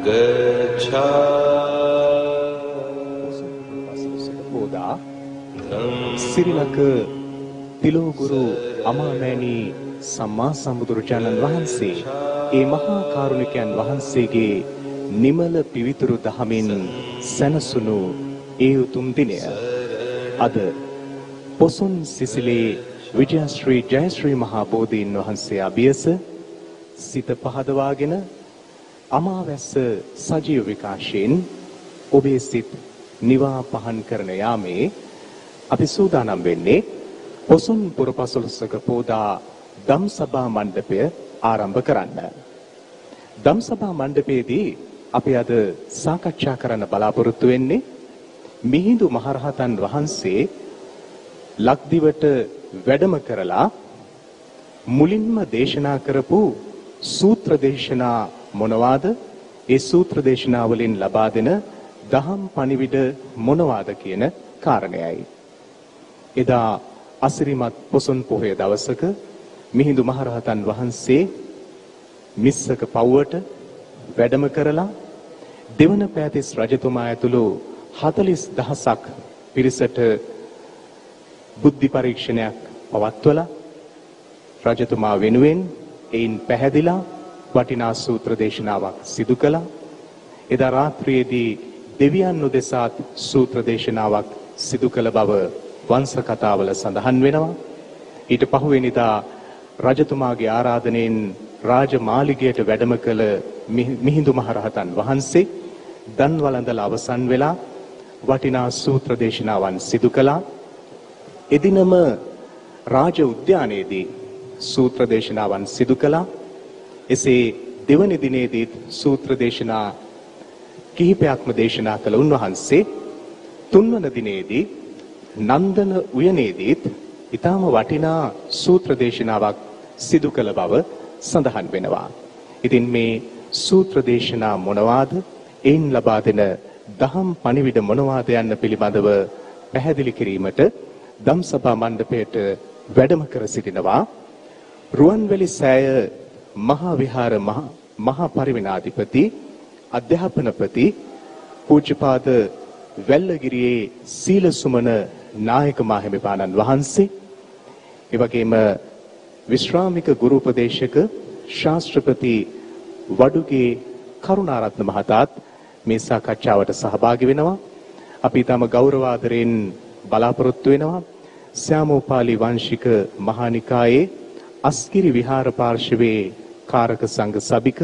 සිරිලක තිලෝගුරු අමාමෑණී සම්මා සම්බුදුරජාණන් වහන්සේ ඒ මහා කාරුණිකයන් වහන්සේගේ නිමල පිවිතුරු දහමින් සැනසුණු ඒ උතුම් දිනය අද පොසොන් සිසිලේ විජයශ්‍රී ජයශ්‍රී මහා බෝධීන් වහන්සේ අභියස සිත පහදවාගෙන අමාවැස්ස සජීව විකාශයෙන් ඔබේ සිත් නිවා පහන් කරන යාමේ අපි සූදානම් වෙන්නේ පොසොන් පුරපසළොස්වක පෝදා ධම්සභා මණ්ඩපය ආරම්භ කරන්න. ධම්සභා මණ්ඩපයේදී අපි අද සාකච්ඡා කරන්න බලාපොරොත්තු වෙන්නේ මිහිඳු මහරහතන් වහන්සේ ලක්දිවට වැඩම කරලා මුලින්ම දේශනා කරපු සූත්‍ර දේශනා මොනවාද? ඒ සූත්‍ර දේශනා වලින් ලබා දෙන දහම් පණිවිඩ මොනවාද කියන කාරණයයි. එදා අසිරිමත් පොසොන් පොහොය දවසක මිහිඳු මහරහතන් වහන්සේ මිස්සක පව්වට වැඩම කරලා දෙවන පෑතිස් රජතුමා ඇතුළු 40000ක් පිරිසට බුද්ධි පරීක්ෂණයක් පවත්වලා රජතුමා වෙනුවෙන් එයින් පැහැදිලා වටිනා සූත්‍ර දේශනාවක් සිදු කළා. එදා රාත්‍රියේදී දෙවියන් උදෙසාත් සූත්‍ර දේශනාවක් සිදු කළ බව වංශ කතාවල සඳහන් වෙනවා. ඊට පහුවෙනිදා රජතුමාගේ ආරාධනෙන් රාජමාලිගයට වැඩම කළ මිහිඳු මහරහතන් වහන්සේ දන් වළඳලා අවසන් වෙලා වටිනා සූත්‍ර දේශනාවන් සිදු කළා. එදිනම රාජ උද්‍යානයේදී සූත්‍ර දේශනාවන් සිදු කළා. එසේ දෙවන දිනේදී සූත්‍ර දේශනා කිහිපයක්ම දේශනා කළ උන්වහන්සේ තුන්වන දිනේදී නන්දන උයනේදීත් ඊටම වටිනා සූත්‍ර දේශනාවක් සිදු කළ බව සඳහන් වෙනවා. ඉතින් මේ සූත්‍ර දේශනා මොනවාද? එයින් ලබා දෙන දහම් පණිවිඩ මොනවාද යන්න පිළිබඳව පැහැදිලි කිරීමට ධම්සභා මණ්ඩපයට වැඩම කර සිටිනවා රුවන්වැලි සෑය මහා විහාර මහා පරිවිනාධිපති අධ්‍යාපනපති පූජ්‍යපාද වැල්ලගිරියේ සීලසුමන නායක මාහිමිපාණන් වහන්සේ, ඒ වගේම විශ්‍රාමික ගුරු උපදේශක ශාස්ත්‍රපති වඩුගේ කරුණාරත්න මහතාත් මේ සාකච්ඡාවට සහභාගී වෙනවා. අපි තම ගෞරවාදරයෙන් බලාපොරොත්තු වෙනවා ස්යාමෝපාලි වංශික මහානිකායේ අස්කිරි විහාර පාර්ශවයේ කාරක සංඝ සභික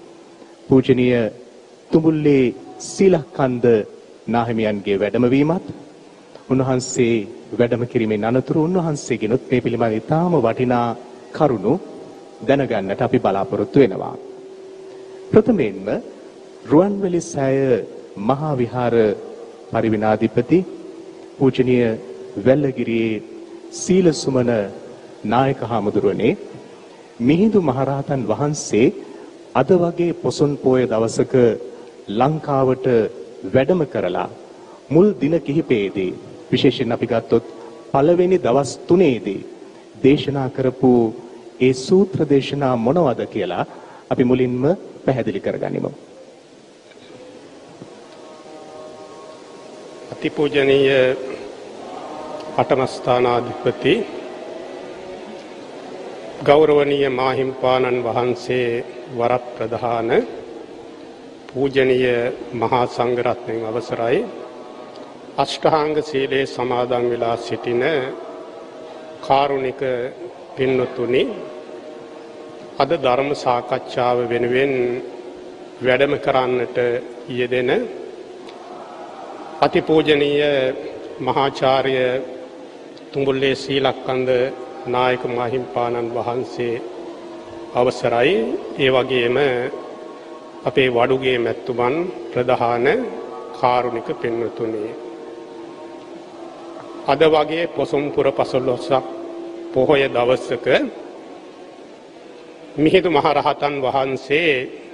පූජනීය තුඹුල්ලේ සීලකන්ද නාහිමියන්ගේ වැඩමවීමත් උන්වහන්සේ වැඩම කිරීමෙන් අනතුරු උන්වහන්සේගෙනුත් මේ පිළිබඳ ඉතාම වටිනා කරුණු දැනගන්නට අපි බලාපොරොත්තු වෙනවා. ප්‍රථමයෙන්ම රුවන්වැලි සෑය මහා විහාර පරිවිනාධිපති පූජනීය වැල්ලගිරියේ සීලසුමන නායක හාමුදුරුවනේ, මිහිඳු මහරහතන් වහන්සේ අද වගේ පොසොන් පෝය දවසක ලංකාවට වැඩම කරලා මුල් දින කිහිපයේදී විශේෂයෙන් අපි ගත්තොත් පළවෙනි දවස් 3ේදී දේශනා කරපු ඒ සූත්‍ර දේශනා මොනවද කියලා අපි මුලින්ම පැහැදිලි කරගනිමු. අතිපූජනීය පඨමස්ථානාධිපති ගෞරවනීය මාහිම්පාණන් වහන්සේ වරප්‍රධාන පූජනීය මහා සංඝරත්නයන් අවසරයි, අෂ්ටාංග සීලේ සමාදන් වෙලා සිටින කාරුණික පින්වතුනි, අද ධර්ම සාකච්ඡාව වෙනුවෙන් වැඩම කරන්නට යෙදෙන අතිපූජනීය මහාචාර්ය තුඹුල්ලේ සීලකන්ද නායක මාහිම්පාණන් වහන්සේ අවසරයි, ඒ වගේම අපේ වඩුගේ මැතිතුමන් ප්‍රධාන කාරුණික පින්වතුනි, අද වගේ පොසොන් පුර පසළොස්වක පොහොය දවසක මිහිඳු මහරහතන් වහන්සේ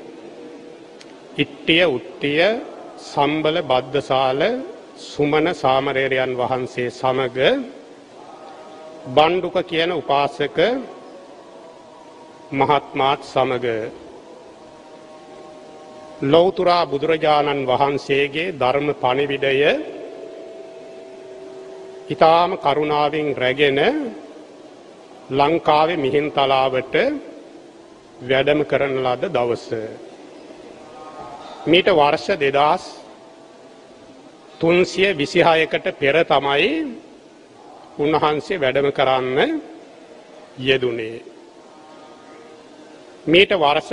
ඉට්ටිය උට්ටිය සම්බල බද්දසාල සුමන සාමරේරයන් වහන්සේ සමග බණ්ඩුක කියන උපාසක මහත්මාත් සමග ලෞතුරා බුදුරජාණන් වහන්සේගේ ධර්ම පණිවිඩය ඊටාම කරුණාවෙන් රැගෙන ලංකාවේ මිහින්තලාවට වැඩම කරන ලද දවස. මීට වර්ෂ 2326කට පෙර තමයි උන්වහන්සේ වැඩම කරන්න යෙදුනේ. මීට වර්ෂ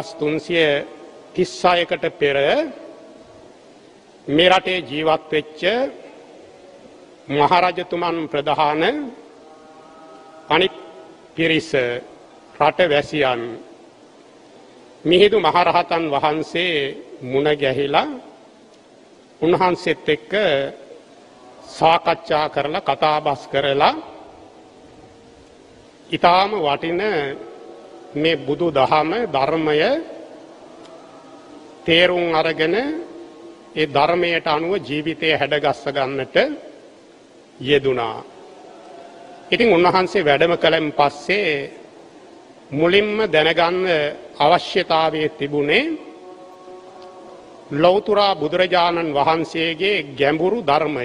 2336කට පෙර මේ රටේ ජීවත් වෙච්ච මහරජතුමන් ප්‍රධාන අනිත් පිරිස රට වැසියන් මිහිඳු මහරහතන් වහන්සේ මුණ ගැහිලා උන්වහන්සේත් එක්ක සාකච්ඡා කරලා කතාබස් කරලා ඊටාම වටින මේ බුදු දහම ධර්මය තේරුම් අරගෙන ඒ ධර්මයට අනුව ජීවිතය හැඩගස්ස ගන්නට යෙදුනා. ඉතින් උන්වහන්සේ වැඩම කළෙන් පස්සේ මුලින්ම දැනගන්න අවශ්‍යතාවයේ තිබුණේ ලෞතුරා බුදුරජාණන් වහන්සේගේ ගැඹුරු ධර්මය.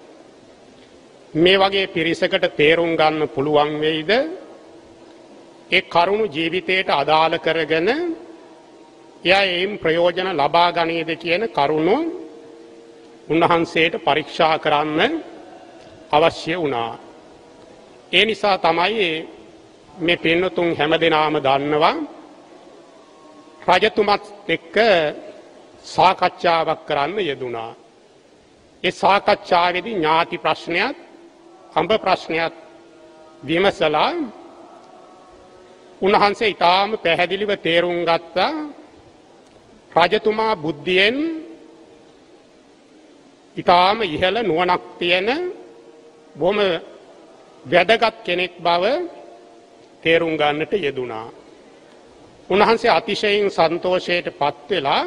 මේ වගේ පිරිසකට තේරුම් ගන්න පුළුවන් වෙයිද? ඒ කරුණු ජීවිතයට අදාළ කරගෙන එයා ඒම් ප්‍රයෝජන ලබා ගනීද කියන කරුණු උන්වහන්සේට පරීක්ෂා කරන්න අවශ්‍ය වුණා. ඒ නිසා තමයි මේ පින්නතුන් හැමදෙනාම දන්නවා රජතුමත් එක්ක සාකච්ඡාවක් කරන්න යෙදුනා. ඒ සාකච්ඡාවේදී ඥාති ප්‍රශ්නයත් අඹ ප්‍රශ්නයත් විමසලා උන්වහන්සේ ඊටාම පැහැදිලිව තේරුම් ගත්තා රජතුමා බුද්ධියෙන් ඊටාම ඉහළ නුවණක් තියෙන බොහොම වැදගත් කෙනෙක් බව තේරුම් ගන්නට යෙදුනා. උන්වහන්සේ අතිශයින් සන්තෝෂයට පත් වෙලා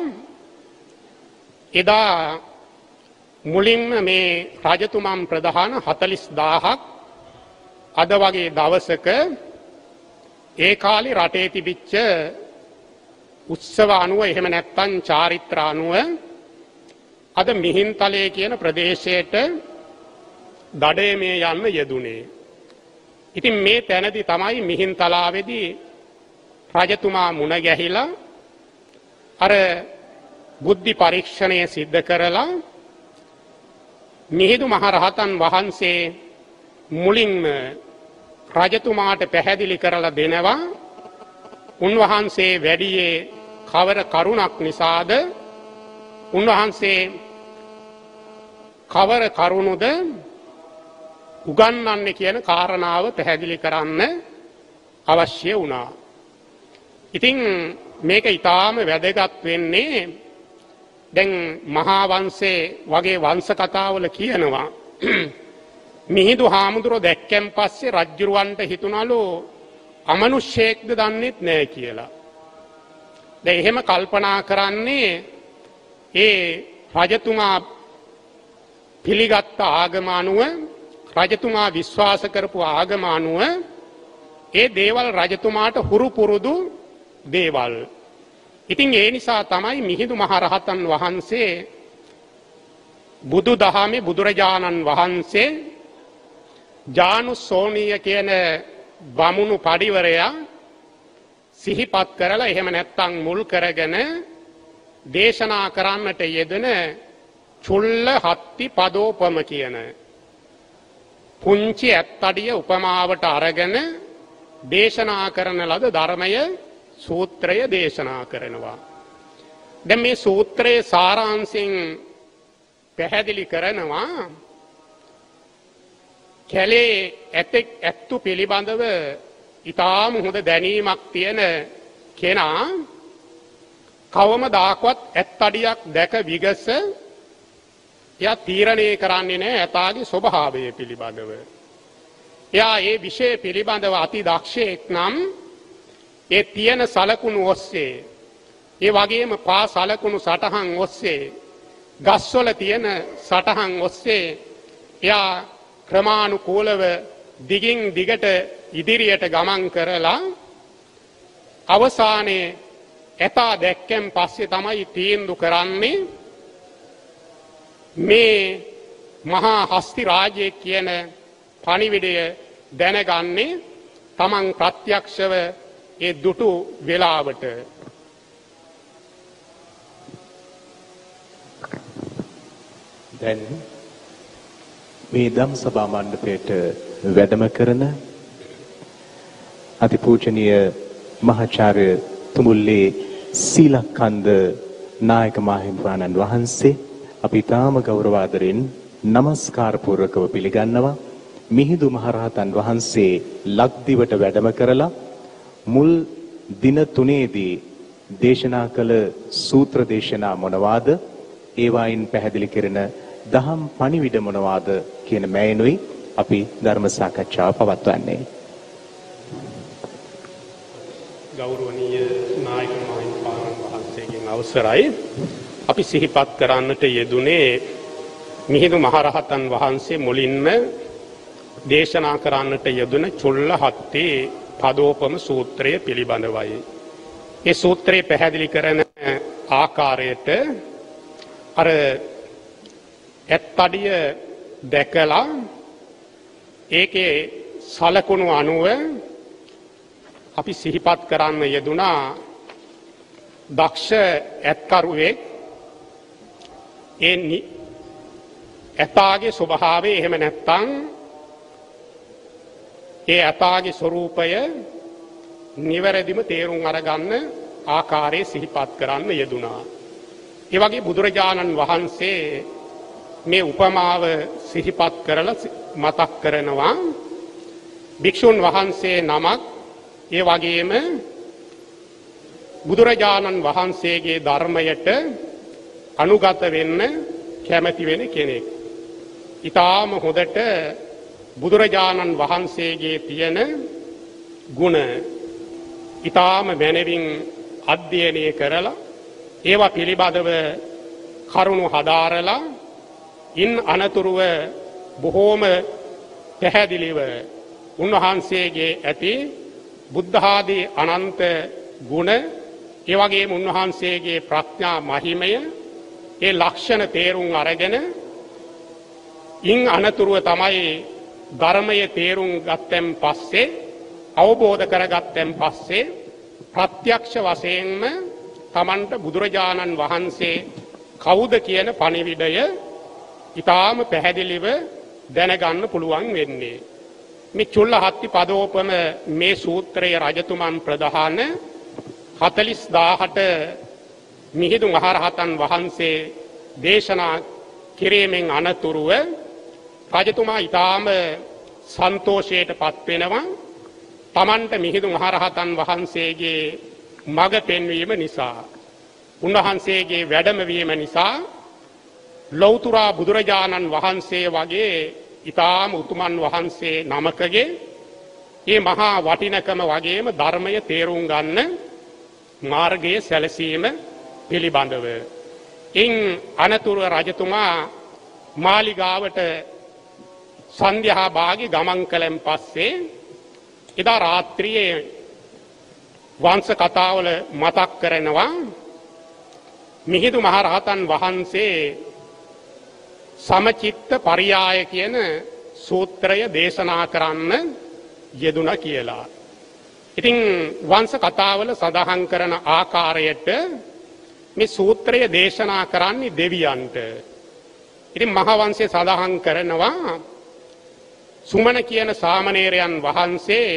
එදා මුලින්ම මේ රජතුමන් ප්‍රධාන 40000ක් අද වගේ දවසක ඒ කාලේ රටේ තිබිච්ච උත්සව අනුව එහෙම නැත්නම් චාරිත්‍ර අනුව අද මිහින්තලේ කියන ප්‍රදේශයට දඩයමේ යන්න යෙදුනේ. ඉතින් මේ තැනදී තමයි මිහින්තලාවේදී රජතුමා මුණ ගැහිලා අර බුද්ධි පරීක්ෂණය සිද්ධ කරලා මිහිඳු මහරහතන් වහන්සේ මුලින්ම රජතුමාට පැහැදිලි කරලා දෙනවා උන්වහන්සේ වැඩියේ කවර කරුණක් නිසාද උන්වහන්සේ කවර කරුණුද උගන්වන්නේ කියන කාරණාව පැහැදිලි කරන්න අවශ්‍ය වුණා. ඉතින් මේක ඊටාම වැදගත් වෙන්නේ දැන් මහා වංශේ වගේ වංශ කතාවල කියනවා මිහිඳු හාමුදුරුවෝ දැක්කන් පස්සේ රජුරවන්ට හිතුණලු අමනුෂ්‍යයෙක්ද දන්නෙත් නෑ කියලා. දැන් එහෙම කල්පනා කරන්නේ ඒ රජතුමා පිළිගත් ආගම අනුව රජතුමා විශ්වාස කරපු ආගම අනුව ඒ දේවල් රජතුමාට හුරු පුරුදු දේවල්. ඉතින් ඒ නිසා තමයි මිහිඳු මහරහතන් වහන්සේ බුදු දහමේ බුදුරජාණන් වහන්සේ ජානුස්සෝනීය කියන බමුණු පඩිවරයා සිහිපත් කරලා එහෙම නැත්නම් මුල් කරගෙන දේශනා කරන්නට යෙදෙන චුල්ල හත්ති පදෝපම කියන පුංචි ඇත්තඩිය උපමාවට අරගෙන දේශනා කරන ලද ධර්මය සූත්‍රය දේශනා කරනවා. දැන් මේ සූත්‍රයේ සාරාංශයෙන් පැහැදිලි කරනවා කැලේ ඇත්තු පිළිබඳව ඊටාම හොඳ දැනීමක් තියෙන කෙනා කවමදාකවත් ඇත්තඩියක් දැක විගස එයා තීරණය කරන්නේ නැහැ ඇතාගේ ස්වභාවය පිළිබඳව. එයා ඒ විෂය පිළිබඳව අති දක්ෂයෙක් නම් ඒ තියෙන සලකුණු ඔස්සේ ඒ වගේම පා සලකුණු සටහන් ඔස්සේ ගස්වල තියෙන සටහන් ඔස්සේ එයා ක්‍රමානුකූලව දිගින් දිගට ඉදිරියට ගමන් කරලා අවසානයේ ඇතා දැක්කෙන් පස්සේ තමයි තීන්දුව කරන්නේ මේ මහා හස්ති රාජ්‍යය කියන පණිවිඩය දැනගන්නේ තමන් ප්‍රත්‍යක්ෂව ඒ දුටු වෙලාවට. දැන් මේ ධම් සභා මණ්ඩපයට වැඩම කරන අතිපූජනීය මහාචාර්ය තුමුල්ලේ සීලකන්ද නායක මාහිමිපාණන් වහන්සේ අපි තාම ගෞරවාදරෙන් නමස්කාර පූර්වකව පිළිගන්නවා. මිහිඳු මහරහතන් වහන්සේ ලක්දිවට වැඩම කරලා මුල් දින 3ේදී දේශනා කළ සූත්‍ර දේශනා මොනවාද? ඒවායින් පැහැදිලි කරන දහම් පණිවිඩ මොනවාද කියන මෑනුයි අපි ධර්ම සාකච්ඡාව පවත්වන්නේ. ගෞරවනීය නායක මාහිමිපාණන් වහන්සේගෙන් අවසරයි අපි සිහිපත් කරන්නට යෙදුනේ මිහිඳු මහරහතන් වහන්සේ මුලින්ම දේශනා කරන්නට යෙදුන චුල්ලහත්තේ පදෝපම සූත්‍රය පිළිබඳවයි. ඒ සූත්‍රය පැහැදිලි කරන ආකාරයට අර ඇත්තඩිය දැකලා ඒකේ සලකුණු අනුව අපි සිහිපත් කරන්න යෙදුනා දක්ෂ ඇත්කරුවෙක් ඇතාගේ ස්වභාවය එහෙම නැත්තම් ඒ ඇතාගේ ස්වરૂපය නිවැරදිම තේරුම් අරගන්න ආකාරයේ සිහිපත් කරන්න යෙදුනා. ඒ වගේ බුදුරජාණන් වහන්සේ මේ උපමාව සිහිපත් කරලා මතක් කරනවා භික්ෂුන් වහන්සේ නමක් ඒ වගේම බුදුරජාණන් වහන්සේගේ ධර්මයට අනුගත වෙන්න කැමති වෙන කෙනෙක්. ඊටාම හොඳට බුදුරජාණන් වහන්සේගේ තියෙන ගුණ ඊටාම මැනවින් අධ්‍යයනය කරලා ඒවා පිළිබඳව කරුණු හදාරලා ඉන් අනතුරුව බොහෝම පැහැදිලිව උන්වහන්සේගේ ඇති බුද්ධ ආදී අනන්ත ගුණ ඒ වගේම උන්වහන්සේගේ ප්‍රඥා මහිමය ඒ ලක්ෂණ තේරුම් අරගෙන ඉන් අනතුරුව තමයි ධර්මයේ තේරුම් ගත්තන් පස්සේ අවබෝධ කරගත්තන් පස්සේ ප්‍රත්‍යක්ෂ වශයෙන්ම තමන්ට බුදුරජාණන් වහන්සේ කවුද කියන පණිවිඩය ඊටාම පැහැදිලිව දැනගන්න පුළුවන් වෙන්නේ. මේ චුල්ලහත්ති පදෝපම මේ සූත්‍රයේ රජතුමන් ප්‍රධාන 40000ට මිහිඳු මහරහතන් වහන්සේ දේශනා කිරීමෙන් අනතුරුව රජතුමා ඊටාම සන්තෝෂයට පත් වෙනවා. තමන්ට මිහිඳු මහරහතන් වහන්සේගේ මඟ පෙන්වීම නිසා උන්වහන්සේගේ වැඩමවීම නිසා ලෞතුරා බුදුරජාණන් වහන්සේ වගේ ඊටාම උතුමන් වහන්සේ නමකගේ මේ මහා වටිනකම වගේම ධර්මය තේරුම් ගන්න මාර්ගයේ සැලසීම පිළිබඳව ඉන් අනතුරු රජතුමා මාලිගාවට සන්ධ්‍යා භාගී ගමන් කළෙන් පස්සේ එදා රාත්‍රියේ වංශ කතාවල මතක් කරනවා මිහිඳු මහරහතන් වහන්සේ සමචිත්ත පරියාය කියන සූත්‍රය දේශනා කරන්න යෙදුණා කියලා. ඉතින් වංශ කතාවල සඳහන් කරන ආකාරයට මේ සූත්‍රය දේශනා කරන්නේ දෙවියන්ට. ඉතින් මහා වංශයේ සඳහන් කරනවා සුමන කියන සාමණේරයන් වහන්සේ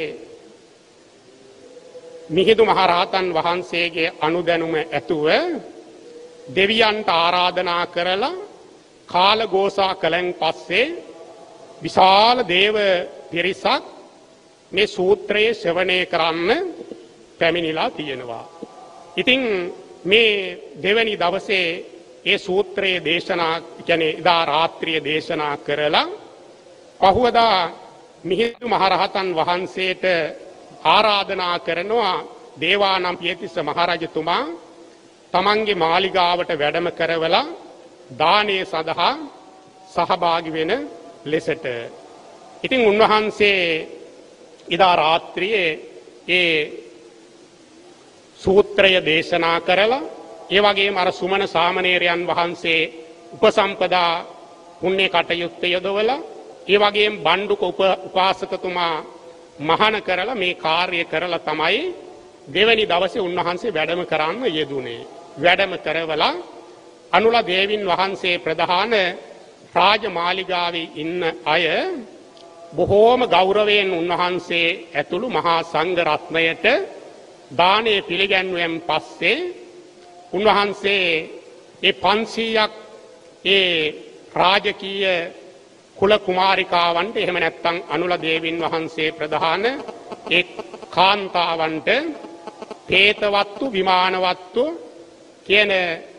මිහිඳු මහරහතන් වහන්සේගේ අනුදැනුම ඇතුව දෙවියන්ට ආරාධනා කරලා කාලඝෝෂා කලෙන් පස්සේ විශාල දේව පිරිසක් මේ සූත්‍රයේ ශ්‍රවණය කරන්න පැමිණිලා තියෙනවා. ඉතින් මේ දෙවැනි දවසේ ඒ සූත්‍රයේ දේශනා කියන්නේ ඉදා රාත්‍රියේ දේශනා කරලා පහුවදා මිහිඳු මහරහතන් වහන්සේට ආරාධනා කරනවා දේවානම්පියතිස්ස මහරජතුමා තමන්ගේ මාලිගාවට වැඩම කරවලා දානයේ සඳහා සහභාගී වෙන ලෙසට. ඉතින් උන්වහන්සේ ඉදා රාත්‍රියේ ඒ සූත්‍රය දේශනා කරලා ඒ වගේම අර සුමන සාමණේරයන් වහන්සේ උපසම්පදා පුණ්‍ය කටයුත්ත යොදවලා ඒ වගේම බණ්ඩුක උපාසකතුමා මහාන කරලා මේ කාර්ය කරලා තමයි දෙවැනි දවසේ උන්වහන්සේ වැඩම කරන්න යෙදුනේ. වැඩම කරවලා අනුල දේවින් වහන්සේ ප්‍රධාන රාජමාලිගාවේ ඉන්න අය බොහෝම ගෞරවයෙන් උන්වහන්සේ ඇතුළු මහා සංඝ රත්නයට දානය පිළිගැන්වුවෙන් පස්සේ උන්වහන්සේ ඒ 500ක් ඒ රාජකීය කුල කුමාරිකාවන්ට එහෙම නැත්නම් අනුල දේවින් වහන්සේ ප්‍රධාන ඒ කාන්තාවන්ට තේතවත්තු විමානවත්තු කියන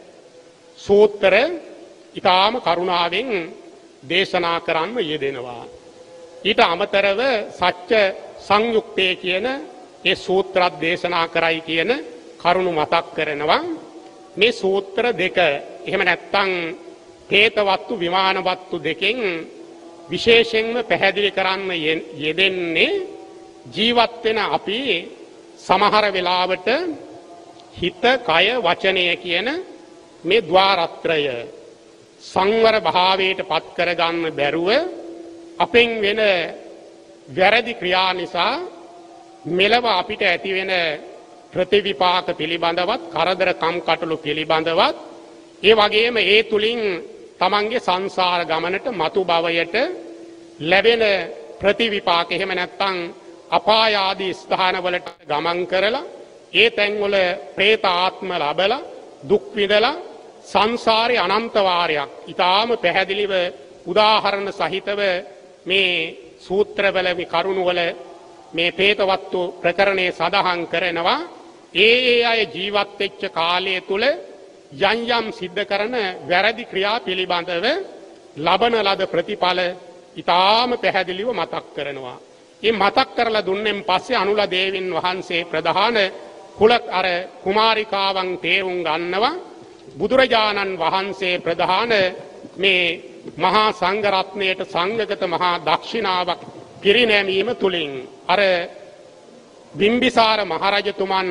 සූත්‍ර ඊටාම කරුණාවෙන් දේශනා කරන්න යෙදෙනවා. ඊට අමතරව සත්‍ය සංයුක්තේ කියන ඒ සූත්‍රත් දේශනා කරයි කියන කරුණු මතක් කරනවා. මේ සූත්‍ර දෙක එහෙම නැත්නම් තේතවත්තු විමානවත්තු දෙකෙන් විශේෂයෙන්ම පැහැදිලි කරන්න යෙදෙන්නේ ජීවත් වෙන අපි සමහර වෙලාවට හිත කය වචනය කියන මේ ద్వාරත්‍රය සංවර භාවයට පත් කරගන්න බැරුව අපෙන් වෙන වැරදි ක්‍රියා නිසා මෙලව අපිට ඇති වෙන ප්‍රතිවිපාක පිළිබඳවත් කරදර කම්කටොළු පිළිබඳවත් ඒ වගේම ඒ තුලින් තමන්ගේ සංසාර ගමනට මතු භවයට ලැබෙන ප්‍රතිවිපාක එහෙම නැත්නම් අපාය ආදී ස්ථානවලට ගමන් කරලා ඒ තැන්වල പ്രേත ආත්ම ලැබලා දුක් විඳලා සංසාරේ අනන්ත වාරයක් ඊටාම පැහැදිලිව උදාහරණ සහිතව මේ සූත්‍රවල මේ කරුණවල මේ പ്രേතවත්තු ප්‍රකරණේ සඳහන් කරනවා. ඒ අය ජීවත් වෙච්ච කාලය තුල යම් යම් සිද්ධ කරන වැරදි ක්‍රියා පිළිබඳව ලබන ලද ප්‍රතිඵල ඊටාම පැහැදිලිව මතක් කරනවා. මේ මතක් කරලා දුන්නෙන් පස්සේ අනුල දේවින් වහන්සේ ප්‍රධාන කුල අර කුමාරිකාවන් තේරුම් ගන්නවා. බුදුරජාණන් වහන්සේ ප්‍රධාන මේ මහා සංඝ රත්නයට සංඝගත මහා දක්ෂිනාවක් පිරිනැමීම තුලින් අර බිම්බිසාර මහරජතුමන්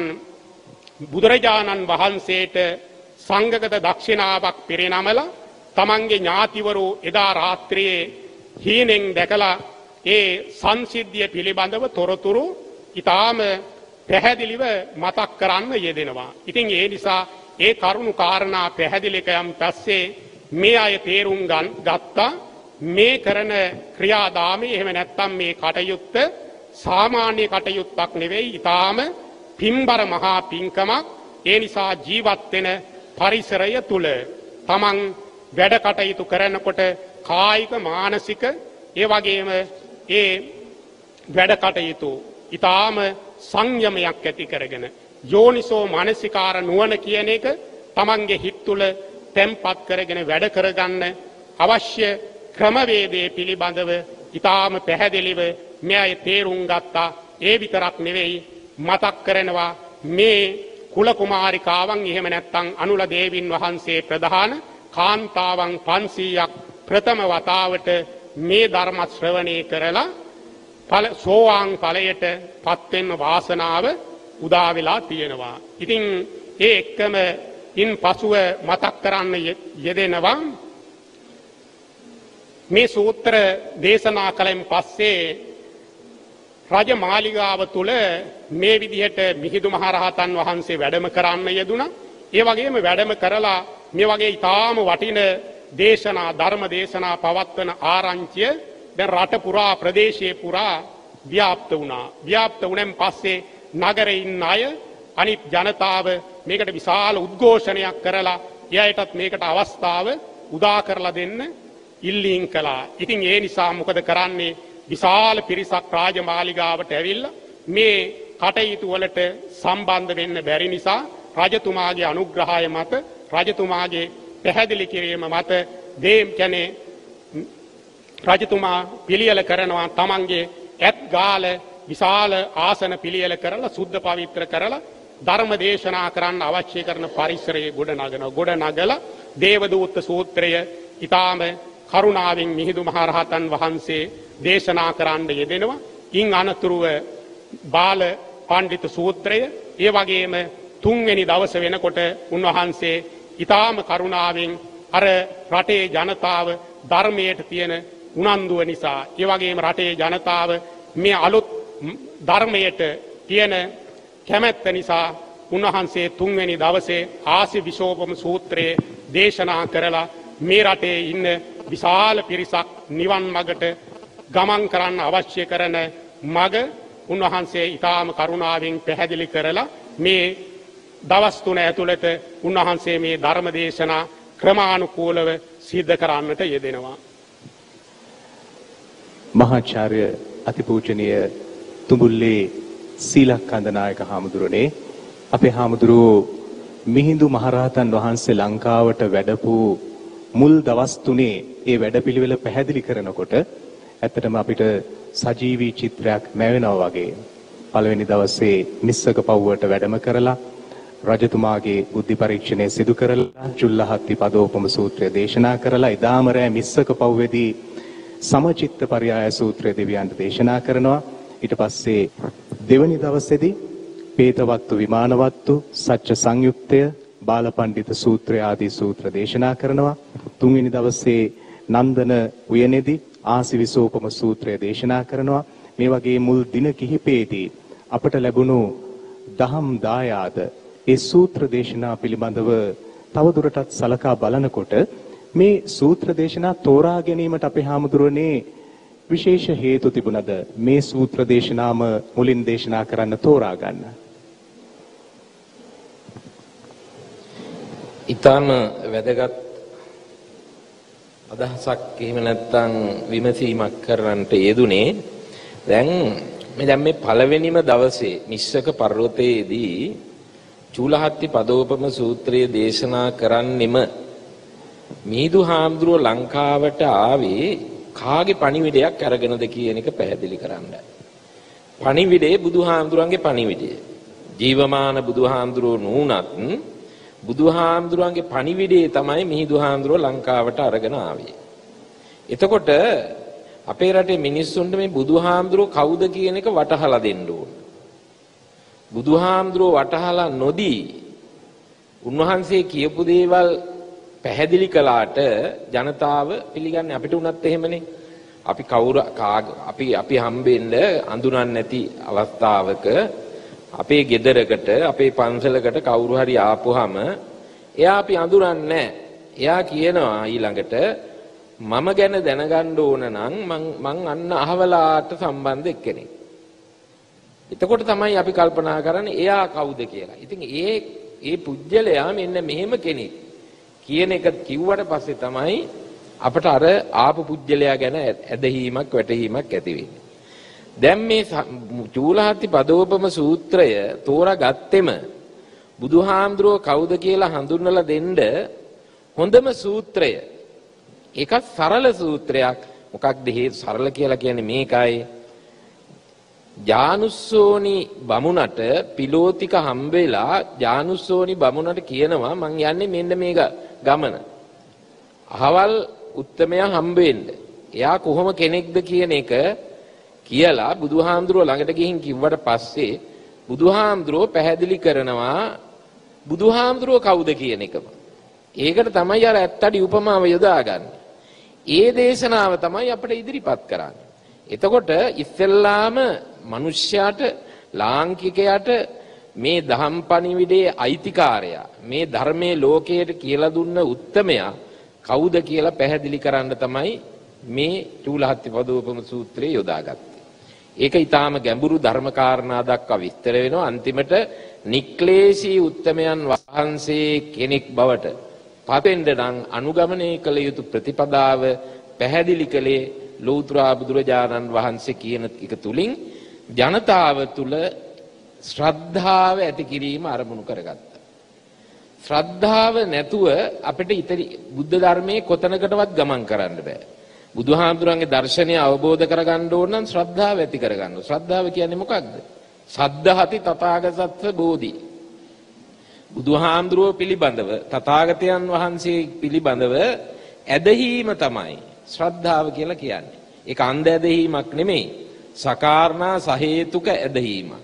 බුදුරජාණන් වහන්සේට සංඝගත දක්ෂිනාවක් පිරිනමලා තමන්ගේ ඥාතිවරු එදා රාත්‍රියේ හීනෙන් දැකලා ඒ සංසිද්ධිය පිළිබඳව තොරතුරු ඊටාම පැහැදිලිව මතක් කරන්න යෙදෙනවා. ඉතින් ඒ නිසා ඒ කරුණු කාරණා පැහැදිලි කයම් පස්සේ මේ අය තේරුම් ගත්තා මේ කරන ක්‍රියාදාමයේ එහෙම නැත්නම් මේ කටයුත්ත සාමාන්‍ය කටයුත්තක් නෙවෙයි ඊටාම පින්බර මහා පින්කමක්. ඒ නිසා ජීවත් වෙන පරිසරය තුල තමන් වැඩ කටයුතු කරනකොට කායික මානසික ඒ වගේම ඒ වැඩ කටයුතු ඊටාම සංයමයක් ඇති කරගෙන යෝනිසෝ මානසිකාර නුවණ කියන එක තමන්ගේ හිත තුළ තැම්පත් කරගෙන වැඩ කරගන්න අවශ්‍ය ක්‍රමවේදයේ පිළිබඳව ඊටාම පැහැදිලිව මේ අය තේරුම් ගත්තා. ඒ විතරක් නෙවෙයි මතක් කරනවා මේ කුල කුමාරිකාවන් එහෙම නැත්නම් අනුල දේවින් වහන්සේ ප්‍රධාන කාන්තාවන් 500ක් ප්‍රථම වතාවට මේ ධර්ම ශ්‍රවණය කරලා සෝවාන් ඵලයට පත් වෙන්න වාසනාව උදා වෙලා තියෙනවා. ඉතින් ඒ එක්කම ඉන් පසුව මතක් කරන්න යෙදෙනවා මේ සූත්‍ර දේශනා කලෙන් පස්සේ රාජමාලිගාව තුල මේ විදිහට මිහිඳු මහරහතන් වහන්සේ වැඩම කරන්න යෙදුණා. ඒ වගේම වැඩම කරලා මේ වගේ ඊටාම වටින දේශනා ධර්ම දේශනා පවත්වන ආරංචිය දැන් රට පුරා ප්‍රදේශයේ පුරා ව්‍යාප්ත වුණා. ව්‍යාප්ත වුණෙන් පස්සේ නගරේ ඉන්න අය අනිත් ජනතාව මේකට විශාල උද්ඝෝෂණයක් කරලා එයාටත් මේකට අවස්ථාව උදා කරලා දෙන්න ඉල්ලීම් කළා. ඉතින් ඒ නිසා මොකද කරන්නේ? විශාල පිරිසක් රාජමාලිගාවට ඇවිල්ලා මේ කටයුතු වලට සම්බන්ධ වෙන්න බැරි නිසා රජතුමාගේ අනුග්‍රහය මත රජතුමාගේ පැහැදිලි කිරීම මත කියන්නේ රජතුමා පිළියෙල කරනවා තමන්ගේ ඇත් ගාල විශාල ආසන පිළියෙල කරලා සුද්ධ පවිත්‍ර කරලා ධර්ම දේශනා කරන්න අවශ්‍ය කරන පරිසරයේ ගොඩ නගලා දේවදූත සූත්‍රය ඊටාම කරුණාවෙන් මිහිඳු මහරහතන් වහන්සේ දේශනා කරන්න යෙදෙනවා. ඉන් අනතුරුව බාල පඬිතු සූත්‍රය, ඒ වගේම තුන්වෙනි දවස වෙනකොට උන්වහන්සේ ඊටාම කරුණාවෙන් අර රටේ ජනතාව ධර්මයට තියෙන උනන්දුව නිසා, ඒ වගේම රටේ ජනතාව මේ අලුත් ධර්මයට තියෙන කැමැත්ත නිසා උන්වහන්සේ තුන්වෙනි දවසේ ආසි විශෝපම සූත්‍රයේ දේශනා කරලා මේ රටේ ඉන්න විශාල පිරිසක් නිවන් මගට ගමන් කරන්න අවශ්‍ය කරන මග උන්වහන්සේ ඊටාම කරුණාවෙන් පැහැදිලි කරලා මේ දවස් 3 ඇතුළත උන්වහන්සේ මේ ධර්ම දේශනා ක්‍රමානුකූලව සිද්ධ කරන්නට යෙදෙනවා. මහාචාර්ය අතිපූජනීය තුඹුල්ලේ සීලක්ඛන්ද නායක හාමුදුරනේ, අපේ හාමුදුරුවෝ මිහිඳු මහරහතන් වහන්සේ ලංකාවට වැඩපු මුල් දවස් 3 ඒ වැඩපිළිවෙල පැහැදිලි කරනකොට ඇත්තටම අපිට සජීවී චිත්‍රයක් නැවෙනවා වගේ. පළවෙනි දවසේ මිස්සක පව්වට වැඩම කරලා රජතුමාගේ බුද්ධි පරීක්ෂණය සිදු කරලා චුල්ලහත්ති පදෝපම සූත්‍රය දේශනා කරලා එදාම රැ මිස්සක පව්වේදී සමචිත්ත පරියාය සූත්‍රය දෙවියන්ට දේශනා කරනවා. ඊට පස්සේ දෙවනි දවසේදී පේතවත්තු විමානවත්තු සච්ච සංයුක්තය බාලපණ්ඩිත සූත්‍රය ආදී සූත්‍ර දේශනා කරනවා. තුන්වෙනි දවසේ නන්දන උයනේදී ආසිවිසෝපම සූත්‍රය දේශනා කරනවා. මේ වගේ මුල් දින කිහිපයේදී අපට ලැබුණු දහම් දායාද ඒ සූත්‍ර දේශනා පිළිබඳව තවදුරටත් සලකා බලනකොට මේ සූත්‍ර දේශනා තෝරා ගැනීමට අපේ හාමුදුරනේ විශේෂ හේතු තිබුණද මේ සූත්‍ර දේශනාම මුලින් දේශනා කරන්න තෝරා ගන්න? ඊටම වැදගත් අදහසක් එහෙම නැත්නම් විමසීමක් කරන්නට යෙදුනේ. දැන් මේ පළවෙනිම දවසේ නිස්සක පර්වතයේදී චූලහත්ති පදෝපම සූත්‍රය දේශනා කරන්නෙම මිහිඳු හාමුදුරුව ලංකාවට ආවේ කාගේ පණිවිඩයක් අරගෙනද කියන එක පැහැදිලි කරන්න. පණිවිඩේ බුදුහාමුදුරන්ගේ පණිවිඩය. ජීවමාන බුදුහාමුදුරුව නුනත් බුදුහාමුදුරන්ගේ පණිවිඩේ තමයි මිහිඳු හාමුදුරුව ලංකාවට අරගෙන ආවේ. එතකොට අපේ රටේ මිනිස්සුන්ට මේ බුදුහාමුදුරුව කවුද කියන එක වටහලා දෙන්න ඕන. බුදුහාමුදුරුව වටහලා නොදී උන්වහන්සේ කියපු දේවල් පැහැදිලි කළාට ජනතාව පිළිගන්නේ අපිට උනත් එහෙමනේ. අපි කවුරු අපි හම්බෙන්න අඳුනන්නේ නැති අවස්ථාවක අපේ ගෙදරකට අපේ පන්සලකට කවුරු හරි ආපුවාම එයා අපි අඳුරන්නේ නැහැ. එයා කියනවා ඊළඟට මම ගැන දැනගන්න ඕන නම් මං අන්න අහවලාට සම්බන්ධ එක්කෙනෙක්. එතකොට තමයි අපි කල්පනා කරන්නේ එයා කවුද කියලා. ඉතින් ඒ පුජ්‍යලයා මෙන්න මෙහෙම කෙනෙක් කියන එක කිව්වට පස්සේ තමයි අපට අර ආපු පුජ්‍යලයා ගැන ඇදහිීමක් වැටහීමක් ඇති වෙන්නේ. දැන් මේ චූලහත්ති පදෝපම සූත්‍රය තෝරාගත්තෙම බුදුහාමුදුරුව කවුද කියලා හඳුන්වලා දෙන්න හොඳම සූත්‍රය. ඒක සරල සූත්‍රයක්. මොකක්ද හේතු සරල කියලා කියන්නේ මේකයි. ජානුස්සෝනි බමුණට පිලෝතික හම්බෙලා ජානුස්සෝනි බමුණට කියනවා මං යන්නේ මෙන්න මේ ගමන. අහවල් උත්තමයා හම්බෙන්න. එයා කොහොම කෙනෙක්ද කියන එක කියලා බුදුහාමුදුරුව ළඟට ගිහින් කිව්වට පස්සේ බුදුහාමුදුරුව පැහැදිලි කරනවා බුදුහාමුදුරුව කවුද කියන එකම. ඒකට තමයි අර ඇත්තටි උපමාව යොදාගන්නේ. ඒ දේශනාව තමයි අපිට ඉදිරිපත් කරන්නේ. එතකොට ඉස්සෙල්ලාම මිනිස්යාට ලාංකිකයාට මේ දහම් පණිවිඩයේ අයිතිකාරයා මේ ධර්මයේ ලෝකයට කියලා දුන්න උත්තමයා කවුද කියලා පැහැදිලි කරන්න තමයි මේ චූලහත්ති පදෝපම සූත්‍රය යොදාගත්තේ. ඒක ඊටාම ගැඹුරු ධර්ම කාරණා දක්වා විස්තර වෙනවා. අන්තිමට නික්ලේශී උත්තමයන් වහන්සේ කෙනෙක් බවට පතෙන්න නම් අනුගමනය කළ යුතු ප්‍රතිපදාව පැහැදිලි කළේ ලෞතර බුදුරජාණන් වහන්සේ කියන එක තුලින් ජනතාව තුල ශ්‍රද්ධාව ඇති කිරීම අරමුණු කරගත්තා. ශ්‍රද්ධාව නැතුව අපිට ඉතිරි බුද්ධ ධර්මයේ කොතනකටවත් ගමන් කරන්න බෑ. බුදුහාමුදුරන්ගේ දර්ශනය අවබෝධ කරගන්න ඕන නම් ශ්‍රද්ධාව ඇති කරගන්න. ශ්‍රද්ධාව කියන්නේ මොකක්ද? සද්ධාති තථාගතස්ස බෝධි. බුදුහාමුදුරුව පිළිබඳව තථාගතයන් වහන්සේ පිළිබඳව ඇදහිීම තමයි ශ්‍රද්ධාව කියලා කියන්නේ. ඒක අන්ධ ඇදහිීමක් නෙමෙයි. සකාරණා සහේතුක ඇදහිීමක්.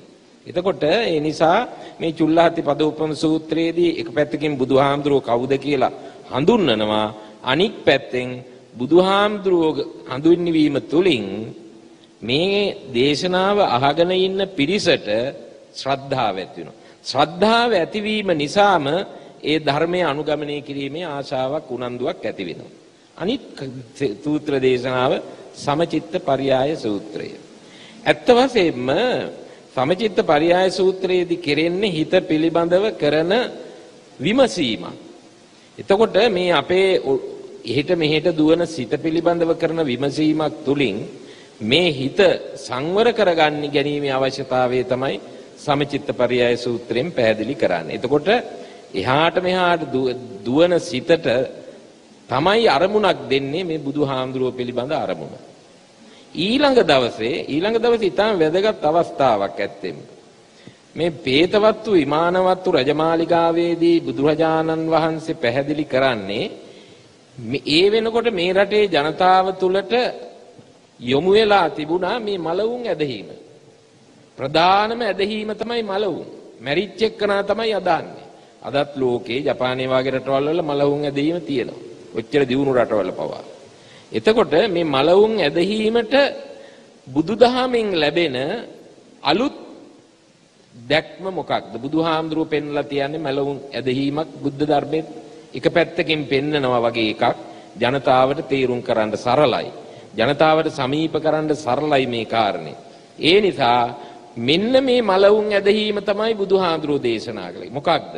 එතකොට ඒ නිසා මේ චුල්ලහත්ති පදෝපම සූත්‍රයේදී එක පැත්තකින් බුදුහාමුදුරුවෝ කවුද කියලා හඳුන්වනවා, අනික් පැත්තෙන් බුදුහාමුදුරුවෝ හඳුන්වීම තුලින් මේ දේශනාව අහගෙන ඉන්න පිරිසට ශ්‍රද්ධාව ඇති වෙනවා. ශ්‍රද්ධාව ඇතිවීම නිසාම ඒ ධර්මයේ අනුගමනය කිරීමේ ආශාවක් උනන්දුවක් ඇති වෙනවා. අනිත් සූත්‍ර දේශනාව සමචිත්ත පරියාය සූත්‍රය. ඇත්ත වශයෙන්ම සමචිත්ත පරියාය සූත්‍රයේදී කෙරෙන්නේ හිත පිළිබඳව කරන විමසීමක්. එතකොට මේ අපේ එහෙට මෙහෙට දුවන සිත පිළිබඳව කරන විමසීමක් තුලින් මේ හිත සංවර කරගන්න ගැනීමේ අවශ්‍යතාවය තමයි සමචිත්ත පරියාය සූත්‍රයෙන් පැහැදිලි කරන්නේ. එතකොට එහාට මෙහාට දුවන සිතට තමයි අරමුණක් දෙන්නේ මේ බුදුහාමුදුරුවෝ පිළිබඳ අරමුණ. ඊළඟ දවසේ ඉතාම වැදගත් අවස්ථාවක් ඇත්තෙම මේ පේතවත්තු විමානවත්තු රජමාලිගාවේදී බුදුරජාණන් වහන්සේ පැහැදිලි කරන්නේ ඒ වෙනකොට මේ රටේ ජනතාව තුළට යොමු වෙලා තිබුණා මේ මලවුන් ඇදහිීම. ප්‍රධානම ඇදහිීම තමයි මලවුන්. මැරිච් එක්කනා තමයි අදාන්නේ. අදත් ලෝකේ ජපානයේ වගේ රටවල් වල මලවුන් ඇදහිීම තියෙනවා. ඔච්චර දියුණු රටවල පවා. එතකොට මේ මලවුන් ඇදහිීමට බුදුදහමෙන් ලැබෙන අලුත් දැක්ම මොකක්ද? බුදුහාමුදුරුවෝ පෙන්වලා තියන්නේ මලවුන් ඇදහිීමක් බුද්ධ ධර්මයේ එක පැත්තකින් පෙන්නනවා වගේ එකක්. ජනතාවට තේරුම් කරන්න සරලයි. ජනතාවට සමීප කරන්න සරලයි මේ කාරණේ. ඒ නිසා මෙන්න මේ මලවුන් ඇදහිීම තමයි බුදුහාමුදුරුවෝ දේශනා කළේ. මොකක්ද?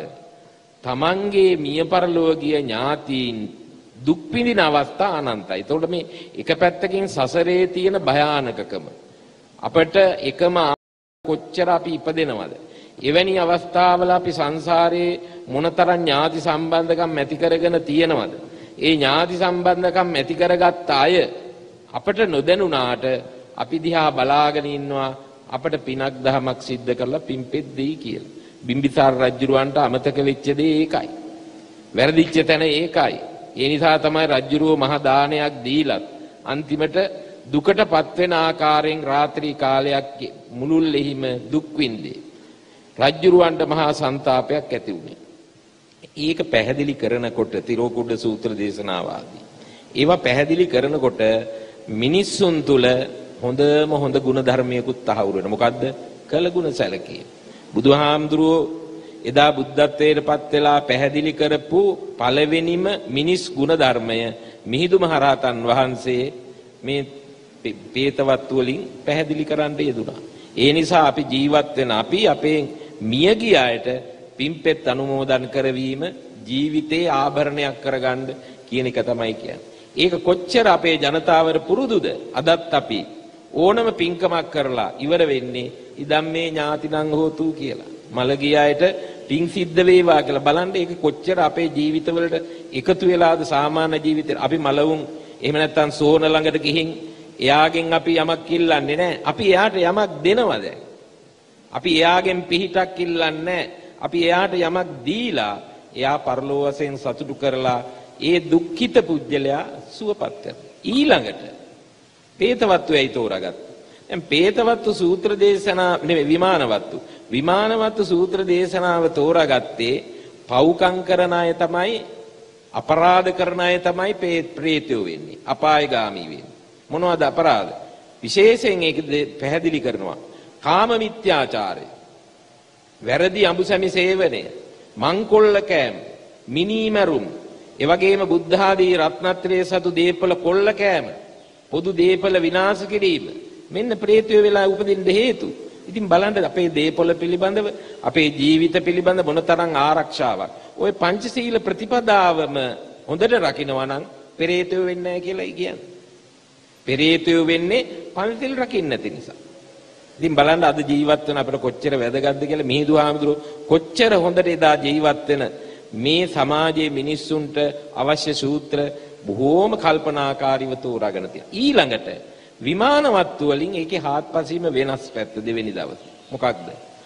තමන්ගේ මිය පරලොව ගිය ඥාතීන් දුක් විඳින අවස්ථා අනන්තයි. ඒතකොට මේ එක පැත්තකින් සසරේ තියෙන භයානකකම අපිට එකම කොච්චර අපි ඉපදෙනවද? එවැනි අවස්ථාවල අපි සංසාරේ මොනතරම් ඥාති සම්බන්ධකම් ඇති කරගෙන තියෙනවද? ඒ ඥාති සම්බන්ධකම් ඇති කරගත්ත අය අපට නොදැනුණාට අපි දිහා බලාගෙන ඉන්නවා අපට පිනක් දහමක් සිද්ධ කරලා පිම්පෙත් දෙයි කියලා. බිම්බිසාර රජුරවන්ට අමතක වෙච්ච දේ ඒකයි. වැරදිච්ච තැන ඒකයි. ඒ නිසා තමයි රජුරෝ මහ දානයක් දීලත් අන්තිමට දුකටපත් වෙන ආකාරයෙන් රාත්‍රී කාලයක් මුළුල්ලෙහිම දුක් විඳේ. රජුරවන්ට මහා සංතාපයක් ඇති වුණේ. ඒක පැහැදිලි කරනකොට තිරෝකුඩ සූත්‍ර දේශනාවාදී. ඒවා පැහැදිලි කරනකොට මිනිස්සුන් තුල හොඳ ගුණ ධර්මයකුත් තහවුරු වෙනවා. මොකද්ද? කළගුණ සැලකීම. බුදුහාමුදුරුවෝ එදා බුද්ධත්වයට පත් වෙලා පැහැදිලි කරපු පළවෙනිම මිනිස් ගුණ ධර්මය මිහිඳු මහරහතන් වහන්සේ මේ පේතවත් වලින් පැහැදිලි කරන්න යෙදුණා. ඒ නිසා අපි ජීවත් වෙන අපි අපේ මියගිය අයට පින්පෙත් අනුමෝදන් කරවීම ජීවිතේ ආභරණයක් කරගන්න කියන එක තමයි කියන්නේ. ඒක කොච්චර අපේ ජනතාවට පුරුදුද? අදත් අපි ඕනම පින්කමක් කරලා ඉවර වෙන්නේ ඉදම්මේ ඥාතිනං හෝතු කියලා. මළගිය අයට පින් සිද්ධ වේවා කියලා බලන්න ඒක කොච්චර අපේ ජීවිතවලට එකතු වෙලාද සාමාන්‍ය ජීවිතේ. අපි මලවුන් එහෙම නැත්නම් සෝන ළඟට ගිහින් එයාගෙන් අපි යමක් ඉල්ලන්නේ නැහැ. අපි එයාට යමක් දෙනවා දැන්. අපි එයාගෙන් පිහිටක් ඉල්ලන්නේ නැහැ. අපි එයාට යමක් දීලා එයා පරලෝ වශයෙන් සතුටු කරලා ඒ දුක්ඛිත පුජ්‍යලයා සුවපත් කරනවා. ඊළඟට පේතවත්වයයි තෝරාගත්තා. දැන් පේතවත්තු සූත්‍ර දේශනා නෙවෙයි විමානවත්තු සූත්‍ර දේශනාව තෝරාගත්තේ පව්කම් කරන අය තමයි අපරාධ කරන අය තමයි ප්‍රේතයෝ වෙන්නේ. අපායගාමී වෙන්නේ. මොනවද අපරාධ? විශේෂයෙන් ඒක පැහැදිලි කරනවා. කාම මිත්‍යාචාරය, වැරදි අඹුසැමි සේවනය, මංකොල්ල කෑම, මිනීමරුම්, එවැගේම බුද්ධ ආදී රත්නත්‍රයේ සතු දීපල කොල්ල කෑම, පොදු දීපල විනාශ කිරීම මෙන්න ප්‍රේතයෝ වෙලා උපදින්න හේතු. ඉතින් බලන්න අපේ දීපල පිළිබඳව අපේ ජීවිත පිළිබඳ මොනතරම් ආරක්ෂාවක්. ওই පංචශීල ප්‍රතිපදාවම හොඳට රකින්නවා නම් ප්‍රේතයෝ වෙන්නේ නැහැ කියලා කියන්නේ. ප්‍රේතයෝ වෙන්නේ පංචශීල රකින්න නැති නිසා. ඉතින් බලන්න අද ජීවත් වෙන අපිට කොච්චර වැදගත්ද කියලා මිහිඳු හාමුදුරුවෝ කොච්චර හොඳට එදා ජීවත් වෙන මේ සමාජයේ මිනිස්සුන්ට අවශ්‍ය සූත්‍ර බොහෝම කල්පනාකාරීව තෝරාගෙන තියෙනවා. ඊළඟට විමානවත්තු වලින් ඒකේ හාත්පසීම වෙනස් පැත්ත දෙවෙනි දවසේ. මොකක්ද?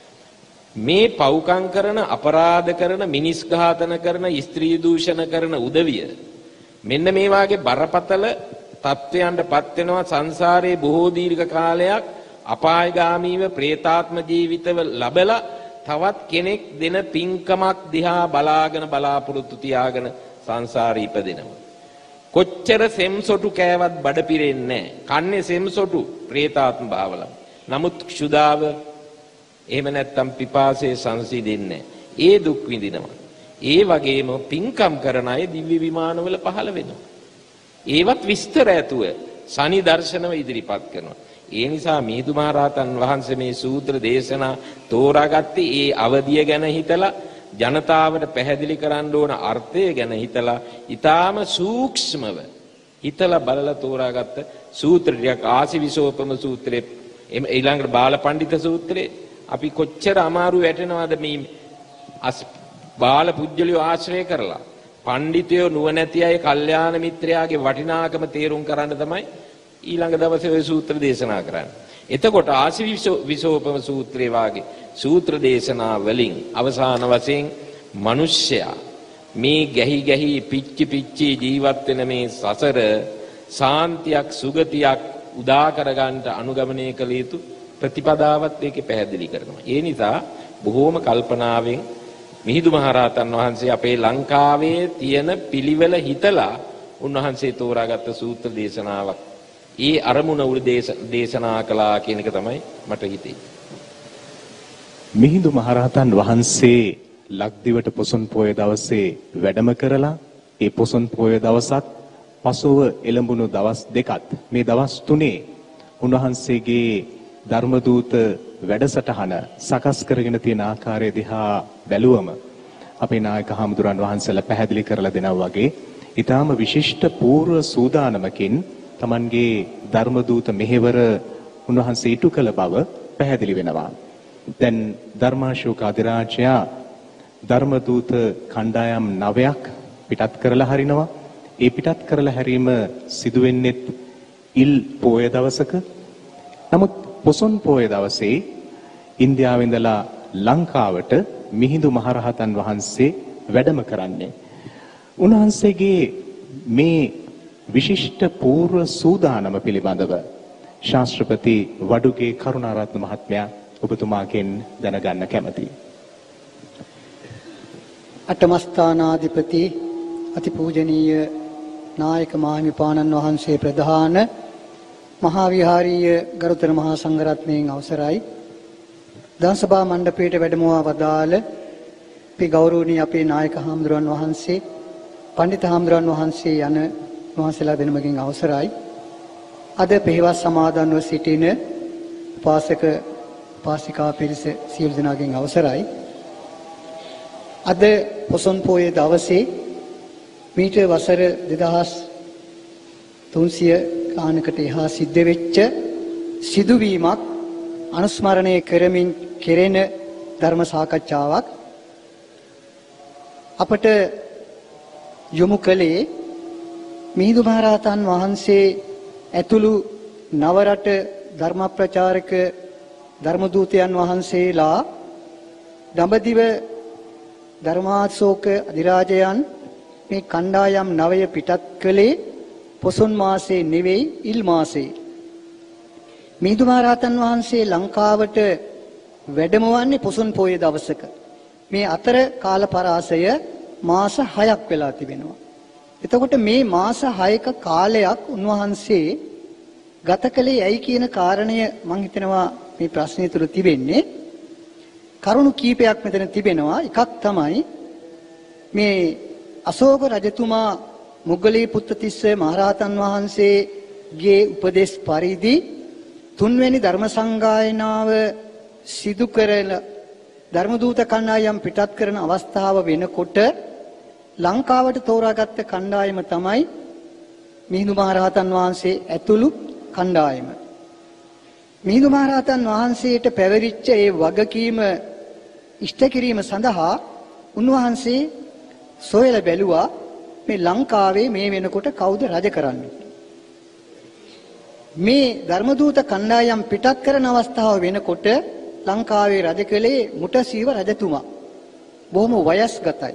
මේ පව්කම් කරන, අපරාධ කරන, මිනිස් ඝාතන කරන, ස්ත්‍රී දූෂණ කරන උදවිය මෙන්න මේ වාගේ බරපතල තත්වයන්ටපත් වෙනවා සංසාරයේ බොහෝ දීර්ඝ කාලයක් අපායගාමීව ප්‍රේතාත්ම ජීවිතව ලබලා තවත් කෙනෙක් දෙන පින්කමක් දිහා බලාගෙන බලාපොරොත්තු තියාගෙන සංසාරේ ඉපදෙනවා. කොච්චර සෙම්සොටු කෑවත් බඩ පිරෙන්නේ නැහැ. කන්නේ සෙම්සොටු ප්‍රේතාත්ම භාවල. නමුත් ක්ෂුදාව එහෙම නැත්තම් පිපාසයේ සංසිඳෙන්නේ නැහැ. ඒ දුක් විඳිනවා. ඒ වගේම පින්කම් කරන අය දිව්‍ය විමානවල පහළ වෙනවා. ඒවත් විස්තර ඇතුව සනි දර්ශනව ඉදිරිපත් කරනවා. ඒ නිසා මිහිඳු මහරහතන් වහන්සේ මේ සූත්‍ර දේශනා තෝරාගත්තේ ඒ අවධිය ගැන හිතලා ජනතාවට පැහැදිලි කරන්න ඕන අර්ථය ගැන හිතලා ඊටාම සූක්ෂමව හිතලා බලලා තෝරාගත්ත සූත්‍ර ටිකක් ආසිවිසෝපම සූත්‍රේ ඊළඟට බාලපඬිත සූත්‍රේ අපි කොච්චර අමාරු වැටෙනවද මේ බාල පුජ්‍යලිය ආශ්‍රය කරලා පඬිතයෝ නුවණැති අය කල්යාණ මිත්‍රයාගේ වටිනාකම තේරුම් කරන්න තමයි ඊළඟ දවසේ ওই සූත්‍ර දේශනා කරන්නේ. එතකොට ආසිවිසෝපම සූත්‍රේ වාගේ සූත්‍ර දේශනා වලින් අවසාන වශයෙන් මිනිස්සයා මේ ගැහි පිච්චි ජීවත් වෙන මේ සසර සාන්තියක් සුගතියක් උදා කරගන්නට අනුගමනය කළ යුතු ප්‍රතිපදාවත් ඒකේ පැහැදිලි කරනවා. ඒ නිසා බොහෝම කල්පනාවෙන් මිහිඳු මහරහතන් වහන්සේ අපේ ලංකාවේ තියෙන පිළිවෙල හිතලා උන්වහන්සේ තෝරාගත්ත සූත්‍ර දේශනාවක්. ඒ අරමුණ උරු දේශනා කළා කියන එක තමයි මට හිතෙන්නේ. මිහිඳු මහරහතන් වහන්සේ ලක්දිවට පොසොන් පොය දවසේ වැඩම කරලා ඒ පොසොන් පොය දවසත් පසුව එළඹුණු දවස් දෙකත් මේ දවස් තුනේ උන්වහන්සේගේ ධර්මදූත වැඩසටහන සකස් කරගෙන තියෙන ආකාරය දිහා බැලුවම අපේ නායක හාමුදුරන් වහන්සේලා පැහැදිලි කරලා දෙනවා වගේ ඊටාම විශිෂ්ට පූර්ව සූදානමකින් තමන්ගේ ධර්මදූත මෙහෙවර උන්වහන්සේ ඉටු කළ බව පැහැදිලි වෙනවා. දැන් ධර්මාශෝක අධිරාජයා ධර්මදූත කණ්ඩායම් 9ක් පිටත් කරලා හරිනවා. ඒ පිටත් කරලා හැරීම සිදු වෙන්නේ ඉල් පොය දවසක. නමුත් පොසොන් පොය දවසේ ඉන්දියාවේ ඉඳලා ලංකාවට මිහිඳු මහරහතන් වහන්සේ වැඩම කරන්නේ. උන්වහන්සේගේ මේ විශිෂ්ට පූර්ව සූදානම පිළිබඳව ශාස්ත්‍රපති වඩුගේ කරුණාරත්න මහත්මයා ඔබතුමාගෙන් දැනගන්න කැමතියි. අටමස්ථානාධිපති අතිපූජනීය නායක මාහිමිපාණන් වහන්සේ ප්‍රධාන මහා විහාරීය ගරුතර මහා සංඝරත්නයන් අවසරයි දාසභා මණ්ඩපයේට වැඩමවා වදාළ අපි ගෞරවනීය අපේ නායක හාමුදුරන් වහන්සේ පඬිත හාමුදුරන් වහන්සේ යන වහන්සේලා දෙනමගෙන් අවසරයි අද පෙරවස් සමාදන්ව සිටින උපාසක උපාසිකා පිරිස සියලු දෙනාගෙන් අවසරයි අද පොසොන් පොයේ දවසේ මීට වසර 2300 ගානකට එහා සිද්ධ වෙච්ච සිදුවීමක් අනුස්මරණය කරමින් කෙරෙන ධර්ම සාකච්ඡාවක් අපට යොමු කළේ මිහිඳු මහරහතන් වහන්සේ ඇතුළු නවරට ධර්ම ප්‍රචාරක ධර්මදූතයන් වහන්සේලා දඹදිව ධර්මාශෝක අධිරාජයන් මේ කණ්ඩායම් 9 පිටත් කළේ පොසොන් මාසේ නෙවෙයි ඉල් මාසේ. මිහිඳු මහරහතන් වහන්සේ ලංකාවට වැඩමවන්නේ පොසොන් පොයේ දවසක. මේ අතර කාල පරාසය මාස 6ක් වෙලා තිබෙනවා. එතකොට මේ මාස 6ක කාලයක් උන්වහන්සේ ගත කළේ ඇයි කියන කාරණය මම හිතනවා මේ ප්‍රශ්නය තුළ තිබෙන්නේ. කරුණු කීපයක් මෙතන තිබෙනවා. එකක් තමයි මේ අශෝක රජතුමා මුගලී පුත්තිස්ස මහරහතන් වහන්සේගේ උපදේශ පරිදි තුන්වැනි ධර්ම සංගායනාව සිදු කරන ධර්මදූත කණ්ඩායම් පිටත් කරන අවස්ථාව වෙනකොට ලංකාවට තෝරාගත්ත කණ්ඩායම තමයි මිහිඳු මහරහතන් වහන්සේ ඇතුළු කණ්ඩායම. මිහිඳු මහරහතන් වහන්සේට පැවරිච්ච ඒ වගකීම ඉෂ්ට කිරීම සඳහා උන්වහන්සේ සොයලා බැලුවා මේ ලංකාවේ මේ වෙනකොට කවුද රජ කරන්නේ. මේ ධර්මදූත කණ්ඩායම් පිටත් කරන අවස්ථාව වෙනකොට ලංකාවේ රජ කළේ මුටසීව රජතුමා. බොහොම වයස්ගතයි.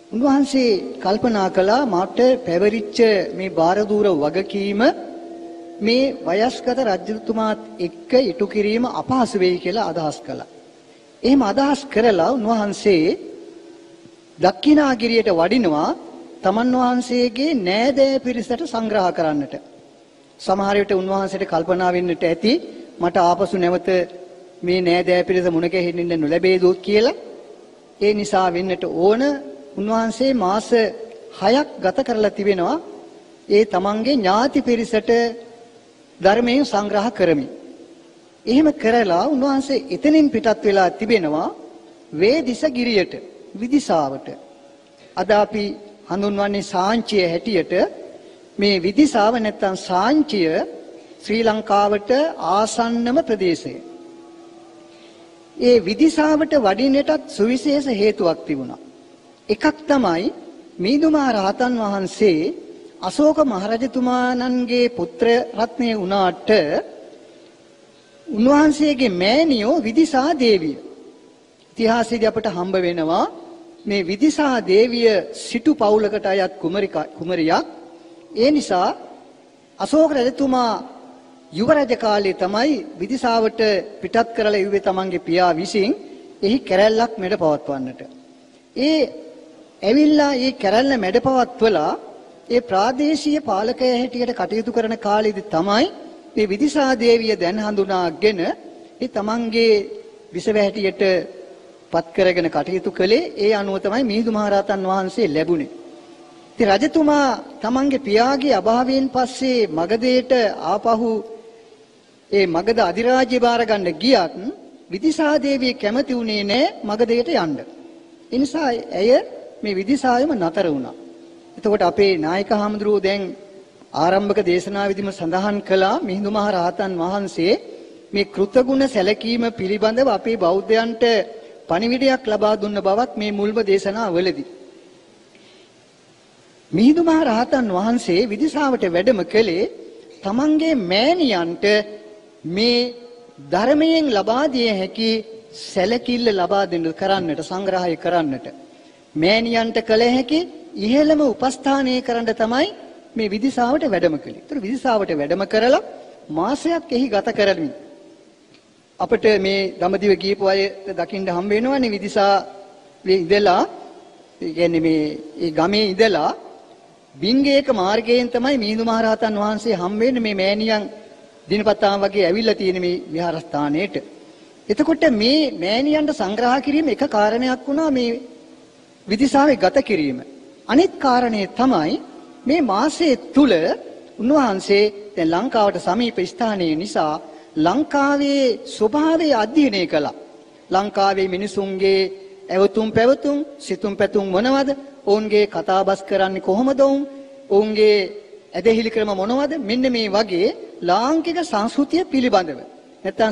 උන්වහන්සේ කල්පනා කළා මට පැවරිච්ච මේ බාරදූර වගකීම මේ වයස්ගත රජතුමාත් එක්ක ඉටු කිරීම අපහසු වෙයි කියලා අදහස් කළා. එහෙම අදහස් කරලා උන්වහන්සේ දක්ඛිනාගිරියට වඩිනවා තමන් වහන්සේගේ නෑදෑ පිරිසට සංග්‍රහ කරන්නට. සමහර විට උන්වහන්සේට කල්පනා වෙන්නට ඇති මට ආපසු නැවත මේ නෑදෑ පිරිස මුණ ගැහෙන්න නොලැබේද කියලා. ඒ නිසා වෙන්නට ඕන උන්වහන්සේ මාස 6ක් ගත කරලා තිබෙනවා ඒ තමන්ගේ ඥාති පිරිසට ධර්මයෙන් සංග්‍රහ කරමින්. එහෙම කරලා උන්වහන්සේ එතනින් පිටත් වෙලා තිබෙනවා වේදිස ගිරියට විදිසාවට. අද අපි හඳුන්වන්නේ සාංචිය හැටියට මේ විදිසාව නැත්තම් සාංචිය ශ්‍රී ලංකාවට ආසන්නම ප්‍රදේශය. ඒ විදිසාවට වඩින්නටත් සුවිශේෂ හේතුවක් තිබුණා. එකක් තමයි මීදුමා රහතන් වහන්සේ අශෝක මහරජතුමාණන්ගේ පුත්‍ර රත්නය වුණාට උන්වහන්සේගේ මෑණියෝ විදිසා දේවිය. ඉතිහාසයේදී අපට හම්බ වෙනවා මේ විදිසා දේවිය සිටු පවුලකට අයත් කුමරියක්. ඒ නිසා අශෝක රජතුමා යුවරජ කාලේ තමයි විදිසාවට පිටත් කරලා ඉුවේ තමන්ගේ පියා විසින් එහි කැරැල්ලක් මැඩ පවත්වන්නට. ඒ ඇවිල්ලා ඒ කැරැල්ල මැඩ පවත්වලා ඒ ප්‍රාදේශීය පාලකයා හැටියට කටයුතු කරන කාලෙදි තමයි මේ විදිසා දේවිය දැන් හඳුනාගෙන ඒ තමන්ගේ විසව හැටියට පත් කරගෙන කටයුතු කළේ. ඒ අනුව තමයි මිහිඳු මහරහතන් වහන්සේ ලැබුණේ. ඉතින් රජතුමා තමන්ගේ පියාගේ අභාවයෙන් පස්සේ මගධයට ආපහු ඒ මගධ අධිරාජ්‍ය බාර ගන්න ගියත් විදිසා දේවිය කැමති වුණේ නැහැ මගධයට යන්න. ඒ නිසා ඇය මේ විදිසාවෙම නතර වුණා. එතකොට අපේ නායක හාමුදුරුවෝ දැන් ආරම්භක දේශනාවෙදිම සඳහන් කළා මිහිඳු මහ රහතන් වහන්සේ මේ කෘතගුණ සැලකීම පිළිබඳව අපේ බෞද්ධයන්ට පණිවිඩයක් ලබා දුන්න බවක් මේ මුල්ම දේශනාවලදී. මිහිඳු මහ රහතන් වහන්සේ විදිසාවට වැඩම කළේ තමන්ගේ මෑණියන්ට මේ ධර්මයෙන් ලබා දිය හැකි සැලකිල්ල ලබා දෙන්න කරන්නට සංග්‍රහය කරන්නට මෑණියන්ට කළ හැකි ඉහළම උපස්ථානය කරන්න තමයි මේ විදිසාවට වැඩම කළේ. ඒතර විදිසාවට වැඩම කරලා මාසයක් එහි ගත කරමින් අපිට මේ දඹදිව ගියපු අය දකින්න හම්බ වෙනවනේ විදිසාවේ ඉඳලා ඒ කියන්නේ මේ ගමේ ඉඳලා බිංගේක මාර්ගයෙන් තමයි මිහිඳු මහ රහතන් වහන්සේ හම්බ වෙන්නේ මේ මෑණියන් දිනපතාම වගේ ඇවිල්ලා තියෙන මේ විහාරස්ථානයේට. එතකොට මේ මෑණියන්ට සංග්‍රහ කිරීම එක කාරණයක් වුණා මේ විදිසාවේ ගත කිරීම. අනෙක් කාරණේ තමයි මේ මාසයේ තුල උන්වහන්සේ දැන් ලංකාවට සමීප ස්ථානයේ නිසා ලංකාවේ ස්වභාවය අධ්‍යයනය කළා. ලංකාවේ මිනිසුන්ගේ ඇවතුම් පැවතුම් සිතුම් පැතුම් මොනවද? ඔවුන්ගේ කතාබස් කරන්නේ කොහොමද? ඔවුන්ගේ ඇදහිලි ක්‍රම මොනවද? මෙන්න මේ වගේ ලාංකික සංස්කෘතිය පිළිබඳව නැත්නම්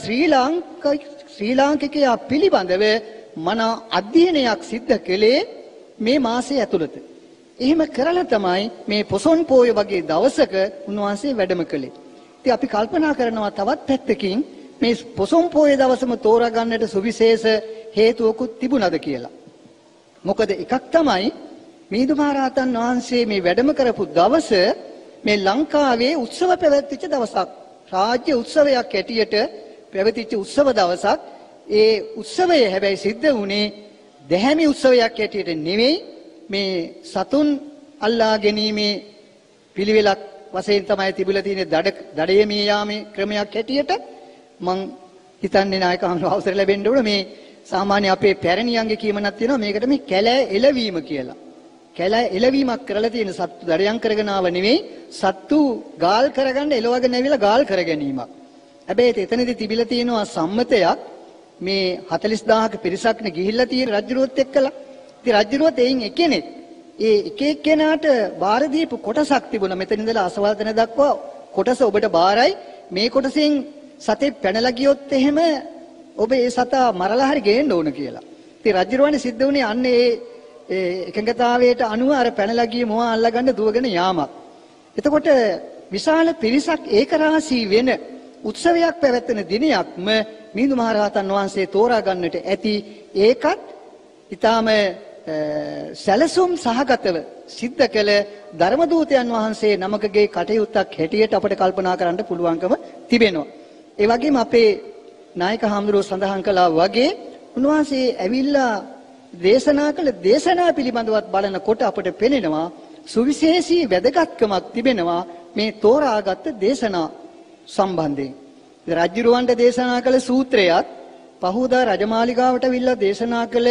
ශ්‍රී ලාංකිකයා පිළිබඳව මන අධ්‍යයනයක් සිද්ධ කළේ මේ මාසයේ ඇතුළත. එහෙම කරලා තමයි මේ පොසොන් පෝය වගේ දවසක උන්වහන්සේ වැඩම කළේ. ඉතින් අපි කල්පනා කරනවා තවත් පැත්තකින් මේ පොසොන් පෝය දවසම තෝරා ගන්නට සුවිශේෂ හේතුවකුත් තිබුණාද කියලා. මොකද එකක් තමයි මිහිඳු මහ රහතන් වහන්සේ මේ වැඩම කරපු දවස මේ ලංකාවේ උත්සව පැවැත්විච්ච දවසක්. රාජ්‍ය උත්සවයක් ඇටියට පැවතිච්ච උත්සව දවසක්. ඒ උත්සවය හැබැයි සිද්ධ වුණේ දැහැමි උත්සවයක් ඇටියට නෙවෙයි මේ සතුන් අල්ලා ගැනීමේ පිළිවෙලක් වශයෙන් තමයි තිබිලා තියෙන්නේ දඩයමී යාමේ ක්‍රමයක් හැටියට. මං හිතන්නේ නායක අවසර ලැබෙන්න ඕන මේ සාමාන්‍ය අපේ පැරණියන්ගේ කියමනක් තියෙනවා මේකට මේ කැලෑ එළවීම කියලා. කැලෑ එළවීමක් කරලා තියෙන සත්තු දඩයන් කරගෙන ආව නෙවෙයි සත්තු ගාල් කරගන්න එළවගෙන ඇවිල්ලා ගාල් කර ගැනීමක්. හැබැයි එතනදී තිබිලා තියෙනවා සම්මතයක් මේ 40000ක පිරිසක්නේ ගිහිල්ලා තියෙන රජුරුවත් එක්කලා. ඉතින් රජුරුවත් එයින් එකෙනෙක්. ඒ එක එක්කෙනාට බාර දීපු කොටසක් තිබුණා. මෙතන ඉඳලා අසවල් තැන දක්වා කොටස ඔබට බාරයි. මේ කොටසෙන් සතේ පැනලා ගියොත් එහෙම ඔබ ඒ සතා මරලා හරි ගේන්න ඕන කියලා. ඉතින් රජුරුවනේ සිද්ධ වුණේ අන්නේ ඒ එකඟතාවයට අනුව අර පැනලා ගිය මොහා අල්ලගන්න දුවගෙන යාමක්. එතකොට විශාල පිරිසක් ඒකරාශී වෙන උත්සවයක් පැවැත්වෙන දිනයක්ම මිහිඳු මහ රහතන් වහන්සේ තෝරා ගන්නට ඇති. ඒකත් ඊටාම සැලසුම් සහගතව සිද්ධ කළ ධර්මදූතයන් වහන්සේ නමකගේ කටයුත්තක් හැටියට අපිට කල්පනා කරන්න පුළුවන්කම තිබෙනවා. ඒ වගේම අපේ නායක හාමුදුරුවෝ සඳහන් කළා වගේ උන්වහන්සේ ඇවිල්ලා දේශනා කළ දේශනා පිළිබඳවත් බලනකොට අපට පෙනෙනවා සුවිශේෂී වැදගත්කමක් තිබෙනවා මේ තෝරාගත් දේශනා සම්බන්ධයෙන්. රජුරවන්ට දේශනා කළ සූත්‍රයත් පහුදා රජමාලිගාවට විල්ලා දේශනා කළ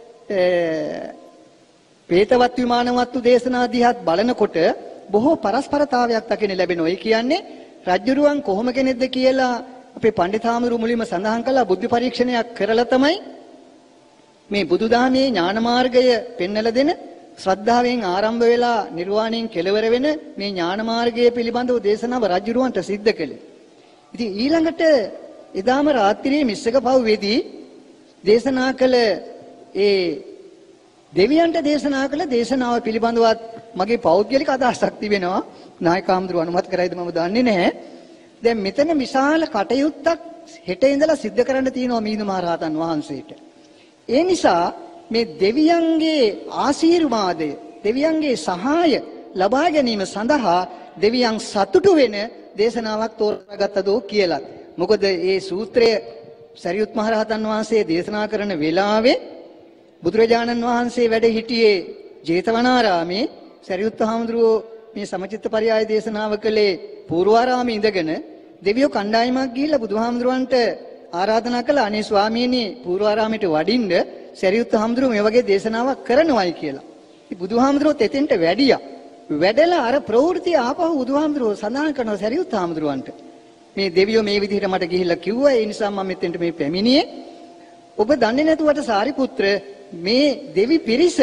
පේතවත් විමානවත්තු දේශනා දිහත් බලනකොට බොහෝ පරස්පරතාවයක් දකින්න ලැබෙනවා. ඒ කියන්නේ රජුරුවන් කොහොම කෙනෙක්ද කියලා අපේ පඬිතාමරු මුලින්ම සඳහන් කළා. බුද්ධ පරීක්ෂණයක් කරලා තමයි මේ බුදුදහමේ ඥාන මාර්ගය පෙන්වලා දෙන ශ්‍රද්ධාවෙන් ආරම්භ වෙලා නිර්වාණයෙන් කෙලවර වෙන මේ ඥාන මාර්ගය පිළිබඳව දේශනාව රජුරුවන්ට සිද්ධ කළේ. ඉතින් ඊළඟට එදාම රාත්‍රියේ මිස්සක පව්වේදී දේශනා කළ ඒ දෙවියන්ට දේශනා කළ දේශනාව පිළිබඳවත් මගේ පෞද්ගලික අදහසක් තිබෙනවා. නායක හාමුදුරුවෝ අනුමත කරයිද මම දන්නේ නැහැ. දැන් මෙතන විශාල කටයුත්තක් හෙට ඉඳලා සිද්ධ කරන්න තියෙනවා මිහිඳු මහරහතන් වහන්සේට. ඒ නිසා මේ දෙවියන්ගේ ආශිර්වාදය, දෙවියන්ගේ සහාය ලබා ගැනීම සඳහා දෙවියන් සතුටු වෙන දේශනාවක් තෝරාගත්තදෝ කියලා. මොකද මේ සූත්‍රය සරියුත් මහරහතන් වහන්සේ දේශනා කරන වෙලාවේ බුදුරජාණන් වහන්සේ වැඩ සිටියේ ජේතවනාරාමේ. සරියුත් හාමුදුරුවෝ මේ සමචිත්ත පරියාය දේශනාව කළේ පූර්වාරාමේ ඉඳගෙන දෙවියෝ කණ්ඩායමක් ගිහිල්ලා බුදුහාමුදුරුවන්ට ආරාධනා කළා අනේ ස්වාමීනි පූර්වාරාමයට වඩින්න සරියුත් හාමුදුරුවෝ මේ වගේ දේශනාවක් කරනවායි කියලා. ඉතින් බුදුහාමුදුරුවෝ තෙතෙන්ට වැඩියා. වැඩලා අර ප්‍රවෘත්ති ආපහු බුදුහාමුදුරුවෝ සඳහන් කරනවා සරියුත් හාමුදුරුවන්ට. මේ දෙවියෝ මේ විදිහට මට ගිහිල්ලා කිව්වා. ඒ නිසා මම මෙතෙන්ට මේ පැමිණියේ. ඔබ දන්නේ නැතුවට සාරිපුත්‍ර මේ දෙවි පිරිස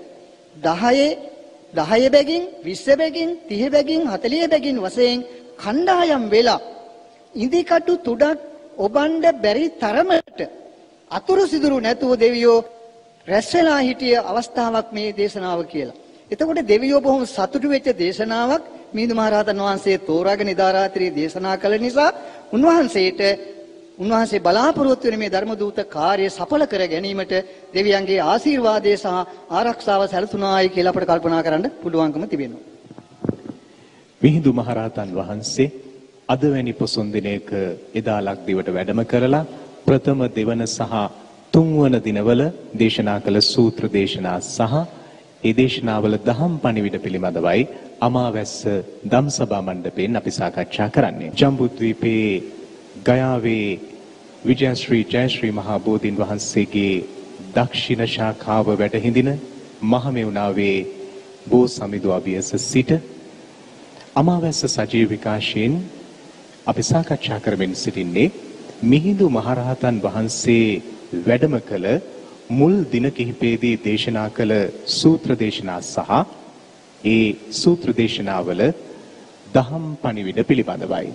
10 බැගින් 20 බැගින් 30 බැගින් 40 බැගින් වශයෙන් කණ්ඩායම් වෙලා ඉදිකටු තුඩක් ඔබන්ඩ බැරි තරමට අතුරු සිදුරු නැතුව දෙවියෝ රැස් වෙලා හිටිය අවස්ථාවක් මේ දේශනාව කියලා. එතකොට දෙවියෝ බොහොම සතුටු වෙච්ච දේශනාවක් මිහිඳු මහරහතන් වහන්සේ තෝරාගෙන ඉදාරාත්‍රී දේශනා කළ නිසා උන්වහන්සේ බලාපොරොත්තු වෙන මේ ධර්ම දූත කාර්යය සඵල කර ගැනීමට දෙවියන්ගේ ආශිර්වාදය සහ ආරක්ෂාව සැලසුණායි කියලා අපිට කල්පනා කරන්න පුළුවන්කම තිබෙනවා. මිහිඳු මහරහතන් වහන්සේ අද වැනි පොසොන් දිනයක එදා ලක්දිවට වැඩම කරලා ප්‍රථම දෙවන සහ තුන්වන දිනවල දේශනා කළ සූත්‍ර දේශනා සහ ඒ දේශනාවල දහම් පණිවිඩ පිළිබඳවයි අමාවැස්ස ධම්සභා මණ්ඩපයෙන් අපි සාකච්ඡා කරන්නේ. ජම්බුද්වීපයේ ගයාවේ විජයශ්‍රී ජයශ්‍රී මහා බෝධීන් වහන්සේගේ දක්ෂිණ ශාඛාව වැඩ හිඳින මහමෙවුනාවේ බෝ සමිඳු අභියස සිට අමාවැස්ස සජීව විකාශයෙන් අපි සාකච්ඡා කරමින් සිටින්නේ මිහිඳු මහරහතන් වහන්සේ වැඩම කළ මුල් දින කිහිපයේදී දේශනා කළ සූත්‍ර දේශනා සහ ඒ සූත්‍ර දේශනාවල දහම් පණිවිඩ පිළිබඳවයි.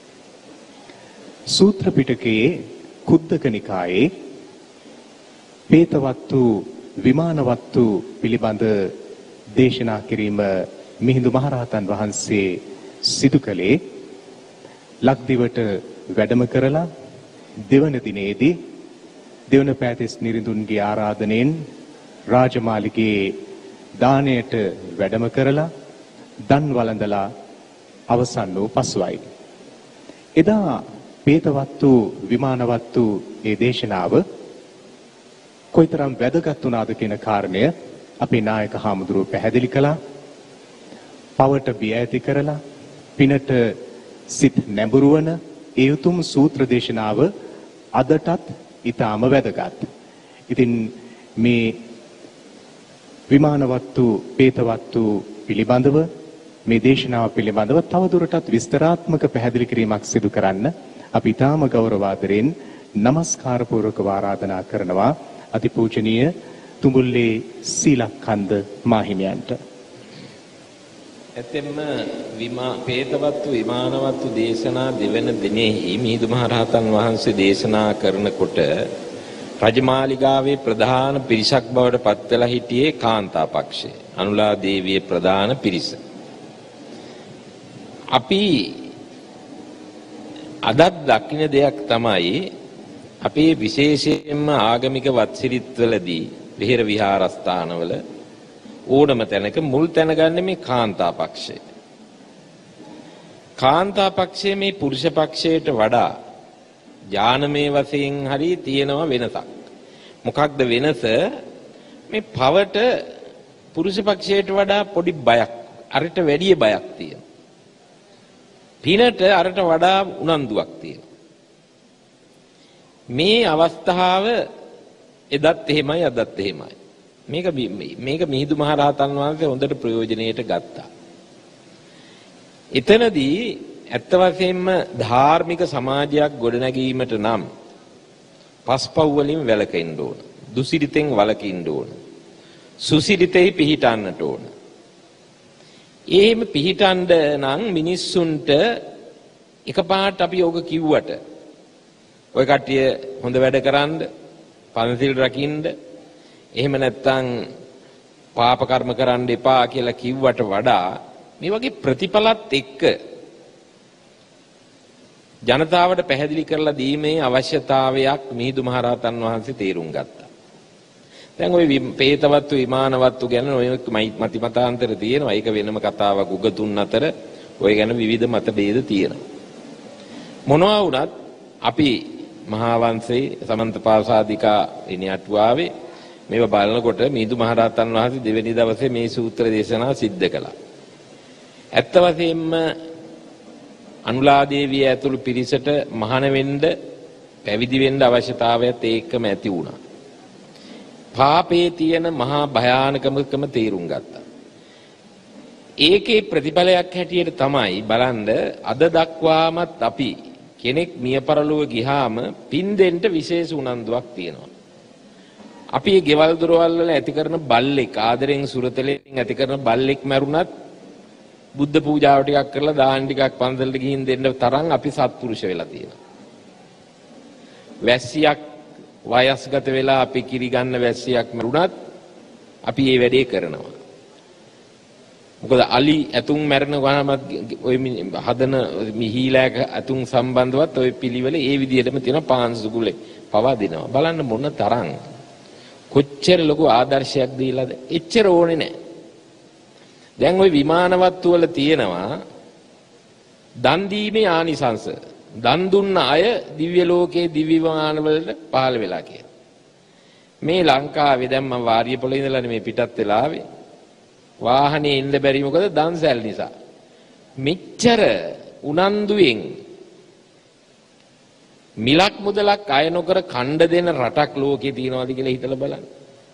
සූත්‍ර පිටකයේ කුද්දක නිකායේ පේතවත්තු විමානවත්තු පිළිබඳ දේශනා කිරීම මිහිඳු මහරහතන් වහන්සේ සිදු කළේ ලක්දිවට වැඩම කරලා දෙවන දිනේදී දෙවන පෑතිස් නිරිඳුන්ගේ ආරාධනෙන් රාජමාලිගයේ දාණයට වැඩම කරලා දන් වළඳලා අවසන් වූ පසුවයි. එදා පේතවත්තු විමානවත්තු ඒ දේශනාව කොයිතරම් වැදගත් වුණාද කියන කාරණය අපේ නායක හාමුදුරුවෝ පැහැදිලි කළා. පවට බිය ඇති කරලා පිනට සිත් නැඹුරු වන ඒ උතුම් සූත්‍ර දේශනාව අදටත් ඊටාම වැදගත්. ඉතින් මේ විමානවත්තු පේතවත්තු පිළිබඳව මේ දේශනාව පිළිබඳව තවදුරටත් විස්තරාත්මක පැහැදිලි කිරීමක් සිදු කරන්න අපි ඊටාම ගෞරවාදරෙන් নমස්කාර පූර්වකව ආරාධනා කරනවා අතිපූජනීය තුඹුල්ලේ සීලක්ඛන්ද මාහිමියන්ට. ඇතෙම්ම පේතවත්තු විමානවත්තු දේශනා දෙවන දිනෙහි මිහිඳු මහරහතන් වහන්සේ දේශනා කරනකොට රජමාලිගාවේ ප්‍රධාන පිරිසක් බවට පත් වෙලා හිටියේ කාන්තා පක්ෂය. අනුලා දේවිය ප්‍රධාන පිරිස. අපි අදත් දකින්න දෙයක් තමයි අපේ විශේෂයෙන්ම ආගමික වත්සිරිත්වලදී විහෙර විහාරස්ථානවල ඕනම තැනක මුල් තැන ගන්න මේ කාන්තා පක්ෂය. කාන්තා පක්ෂයේ මේ පුරුෂ පක්ෂයට වඩා ඥානමය වශයෙන් හරි තියෙනවා වෙනසක්. මොකක්ද වෙනස? මේ පවට පුරුෂ පක්ෂයට වඩා පොඩි බයක්, අරට වැඩි බයක් තියෙනවා. පිනට අරට වඩා උනන්දුවක් තියෙනවා. මේ අවස්ථාව එදත් එහෙමයි අදත් එහෙමයි. මේක මිහිඳු මහරහතන් වහන්සේ හොඳට ප්‍රයෝජනෙට ගත්තා. එතනදී ඇත්ත වශයෙන්ම ධාර්මික සමාජයක් ගොඩනැගීමට නම් පස්පව් වලින් වැළකෙන්න ඕන. දුසිරිතෙන් වළකින්න ඕන. සුසිරිතෙහි පිහිටන්නට ඕන. එහෙම පිහිටන්න නම් මිනිස්සුන්ට එකපාරට අපි ඕක කිව්වට ඔය කට්ටිය හොඳ වැඩ කරන්න, පන්සිල් රකින්න, එහෙම නැත්නම් පාප කර්ම කරන්න එපා කියලා කිව්වට වඩා මේ වගේ ප්‍රතිඵලත් එක්ක ජනතාවට පැහැදිලි කරලා දීමේ අවශ්‍යතාවයක් මිහිඳු මහරහතන් වහන්සේ තේරුම් ගත්තා. දැන් ওই පේතවත්තු විමානවත්තු ගැන ඔය මතිමතාන්තර තියෙනවා. ඒක වෙනම කතාවක්. උගතුන් අතර ඔය ගැන විවිධ මත ભેද තියෙනවා. මොනවා වුණත් අපි මහා වංශයේ සමන්තපාසාදිකා ඉනියටුවාවේ මේව බලනකොට මිහිඳු මහරහතන් වහන්සේ දෙවෙනි දවසේ මේ සූත්‍ර දේශනාව සිද්ධ කළා. ඇත්ත වශයෙන්ම අනුලාදේවිය ඇතුළු පිරිසට මහාන වෙන්න, පැවිදි වෙන්න අවශ්‍යතාවයත් ඒකම ඇති වුණා. පාපේ තියෙන මහා භයානකමකම තේරුම් ගත්තා. ඒකේ ප්‍රතිඵලයක් හැටියට තමයි බලන්න අද දක්වාමත් අපි කෙනෙක් මිය පරලොව ගියාම පින් දෙන්න විශේෂ උනන්දුවක් තියෙනවා. අපි ගෙවල් දොරවල් වල ඇති කරන බල්ලෙක්, ආදරෙන් සුරතලෙන් ඇති කරන බල්ලෙක් මැරුණත් බුද්ධ පූජාව ටිකක් කරලා දාන ටිකක් පන්සලට ගිහින් දෙන්න තරම් අපි සත්පුරුෂ වෙලා තියෙනවා. වැස්සියක් වයස්ගත වෙලා අපි කිරි ගන්න වැස්සියක් මරුණත් අපි මේ වැඩේ කරනවා. මොකද අලි ඇතුන් මැරෙන ගමත් ඔය හදන මිහිලෑක ඇතුන් සම්බන්ධවත් ඔය පිළිවෙල ඒ විදිහටම තියෙන පාන්සුගුලේ පවා දෙනවා. බලන්න මොන තරම් කොච්චර ලොකු ආදර්ශයක් දීලාද. එච්චර ඕනේ නැහැ. දැන් ওই විමානවත්තු වල තියෙනවා දන් දීමේ ආනිසංස. දන් දුන්න අය දිව්‍ය ලෝකයේ දිව්‍ය විමාන වලට පහළ වෙලා කියන. මේ ලංකාවේ දැන් මම වාරියපොළ ඉඳලා මේ පිටත් වෙලා ආවේ. වාහනේ එන්න බැරි මොකද දන්සැල් නිසා. මෙච්චර උනන්දුවෙන් මිලක් මුදලක් අය නොකර කණ්ඩ දෙන රටක් ලෝකේ තියනවාද කියලා හිතලා බලන්න.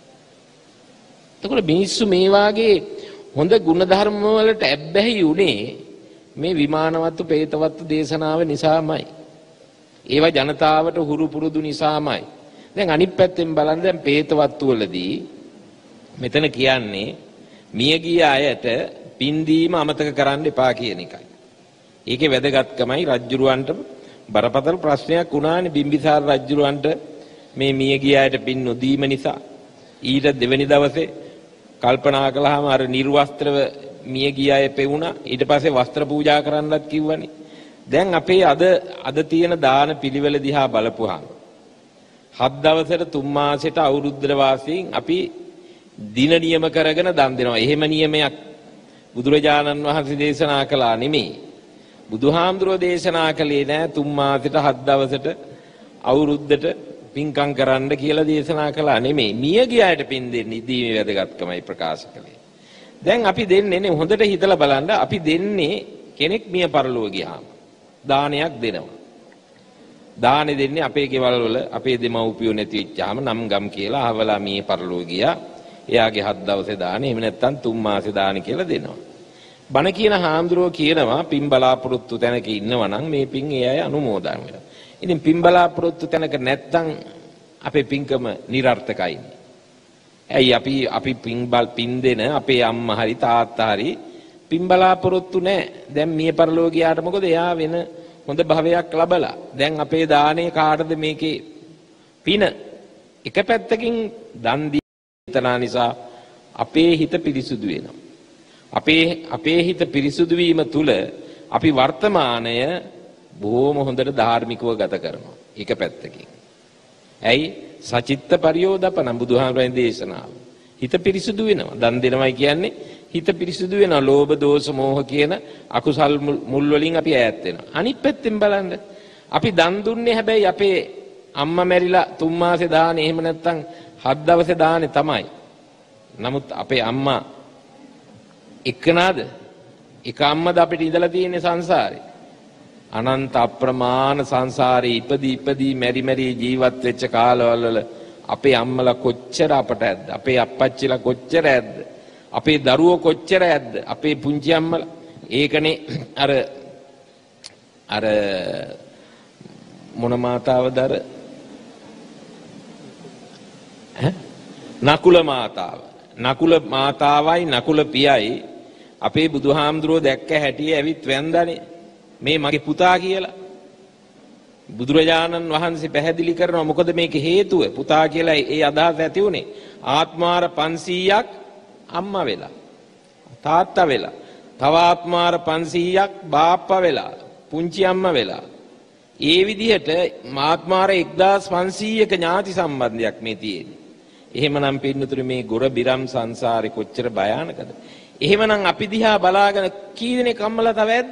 එතකොට මිනිස්සු මේ වාගේ හොඳ ගුණධර්ම වලට ඇබ්බැහි උනේ මේ විමානවත්තු පේතවත්තු දේශනාව නිසාමයි. ඒවා ජනතාවට හුරු පුරුදු නිසාමයි. දැන් අනිත් පැත්තෙන් බලන්න දැන් පේතවත්තු වලදී මෙතන කියන්නේ මියගිය අයට පින් දීම අමතක කරන්න එපා කියන එකයි. ඒකේ වැදගත්කමයි රජුරවන්ට බරපතල ප්‍රශ්නයක් වුණානේ බිම්බිසාර රජුරවන්ට මේ මියගිය අයට පින් නොදීම නිසා. ඊට දෙවෙනි දවසේ කල්පනා කළාම අර නිර්වස්ත්‍රව මිය ගිය අය පෙවුණා. ඊට පස්සේ වස්ත්‍ර පූජා කරන්නත් කිව්වනේ. දැන් අපේ අද තියෙන දාන පිළිවෙල දිහා බලපුවාම 7 දවසට 3 මාසෙට අවුරුද්දට වාසීන් අපි දින නියම කරගෙන දන් දෙනවා. එහෙම නියමයක් බුදුරජාණන් වහන්සේ දේශනා කළා නෙමෙයි. බුදුහාමුදුරුවෝ දේශනා කළේ නෑ 3 මාසෙට 7 දවසට අවුරුද්දට පින්කම් කරන්න කියලා දේශනා කළා නෙමෙයි. මිය ගියාට පින් දෙන්නේ දීමේ වැදගත්කමයි ප්‍රකාශ කළේ. දැන් අපි දෙන්නේ හොඳට හිතලා බලන්න අපි දෙන්නේ කෙනෙක් මිය පරලොව ගියාම දානයක් දෙනවා. දානෙ දෙන්නේ අපේ ගෙවල් වල අපේ දෙමව්පියෝ නැති වෙච්චාම නම් ගම් කියලා අහවලා මිය පරලොව ගියා. එයාගේ 7 දවසේ දානෙ එහෙම නැත්නම් 3 මාසේ දානෙ කියලා දෙනවා. බණ කියන හාමුදුරුවෝ කියනවා පින් බලාපොරොත්තු තැනක ඉන්නවා නම් මේ පින් ඒ අය අනුමෝදන් වෙනවා. ඉතින් පින් බලාපොරොත්තු තැනක නැත්නම් අපේ පින්කම નિરර්ථකයිනේ. ඇයි අපි පින් දෙන අපේ අම්මා හරි තාත්තා හරි පින් බලාපොරොත්තු නැහැ. දැන් මිය පරලොව ගියාට මොකද එයා වෙන හොඳ භවයක් ලබලා. දැන් අපේ දානේ කාටද මේකේ පින? එක පැත්තකින් දන් දීතනා නිසා අපේ හිත පිරිසුදු වෙනවා. අපේ හිත පිරිසුදු වීම තුල අපි වර්තමානය බොහොම හොඳට ධාර්මිකව ගත කරනවා. එක පැත්තකින්. ඇයි සචිත්ත පරියෝදපන බුදුහාමුදුරන්ගේ දේශනාව. හිත පිරිසුදු වෙනවා. දන් දෙනවයි කියන්නේ හිත පිරිසුදු වෙනවා. ලෝභ, දෝෂ, මෝහ කියන අකුසල් මුල් වලින් අපි ඈත් වෙනවා. අනිත් පැත්තෙන් බලන්න. අපි දන් දුන්නේ හැබැයි අපේ අම්මා මැරිලා 3 මාසේ දාන්නේ එහෙම නැත්නම් 7 දවසේ දාන්නේ තමයි. නමුත් අපේ අම්මා එක්කනද? එක අම්මද අපිට ඉඳලා තියෙන්නේ සංසාරේ. අනන්ත අප්‍රමාණ සංසාරේ ඉපදී මෙරි ජීවත් වෙච්ච කාලවල වල අපේ අම්මලා කොච්චර අපට ඇද්ද? අපේ අප්පච්චිලා කොච්චර ඇද්ද? අපේ දරුවෝ කොච්චර ඇද්ද? අපේ පුංචි අම්මලා ඒකනේ අර මොන මාතාවද අර නකුල මාතාව. නකුල මාතාවයි නකුල පියයි අපේ බුදුහාමුදුරුවෝ දැක්ක හැටි ඇවිත් වැන්දානේ මේ මගේ පුතා කියලා. බුදුරජාණන් වහන්සේ පැහැදිලි කරනවා මොකද මේක හේතුව. පුතා කියලා ඒ අදහස ඇති උනේ ආත්මාර 500ක් අම්මා වෙලා තාත්තා වෙලා තව ආත්මාර 500ක් බාප්පා වෙලා පුංචි අම්මා වෙලා ඒ විදිහට ආත්මාර 1500ක ඥාති සම්බන්ධයක් මේ තියෙන්නේ. එහෙමනම් පින්නතුරු මේ ගොර බිරම් සංසාරේ කොච්චර භයානකද? එහෙමනම් අපි දිහා බලාගෙන කී දෙනෙක් අම්මලා තව ඇද්ද?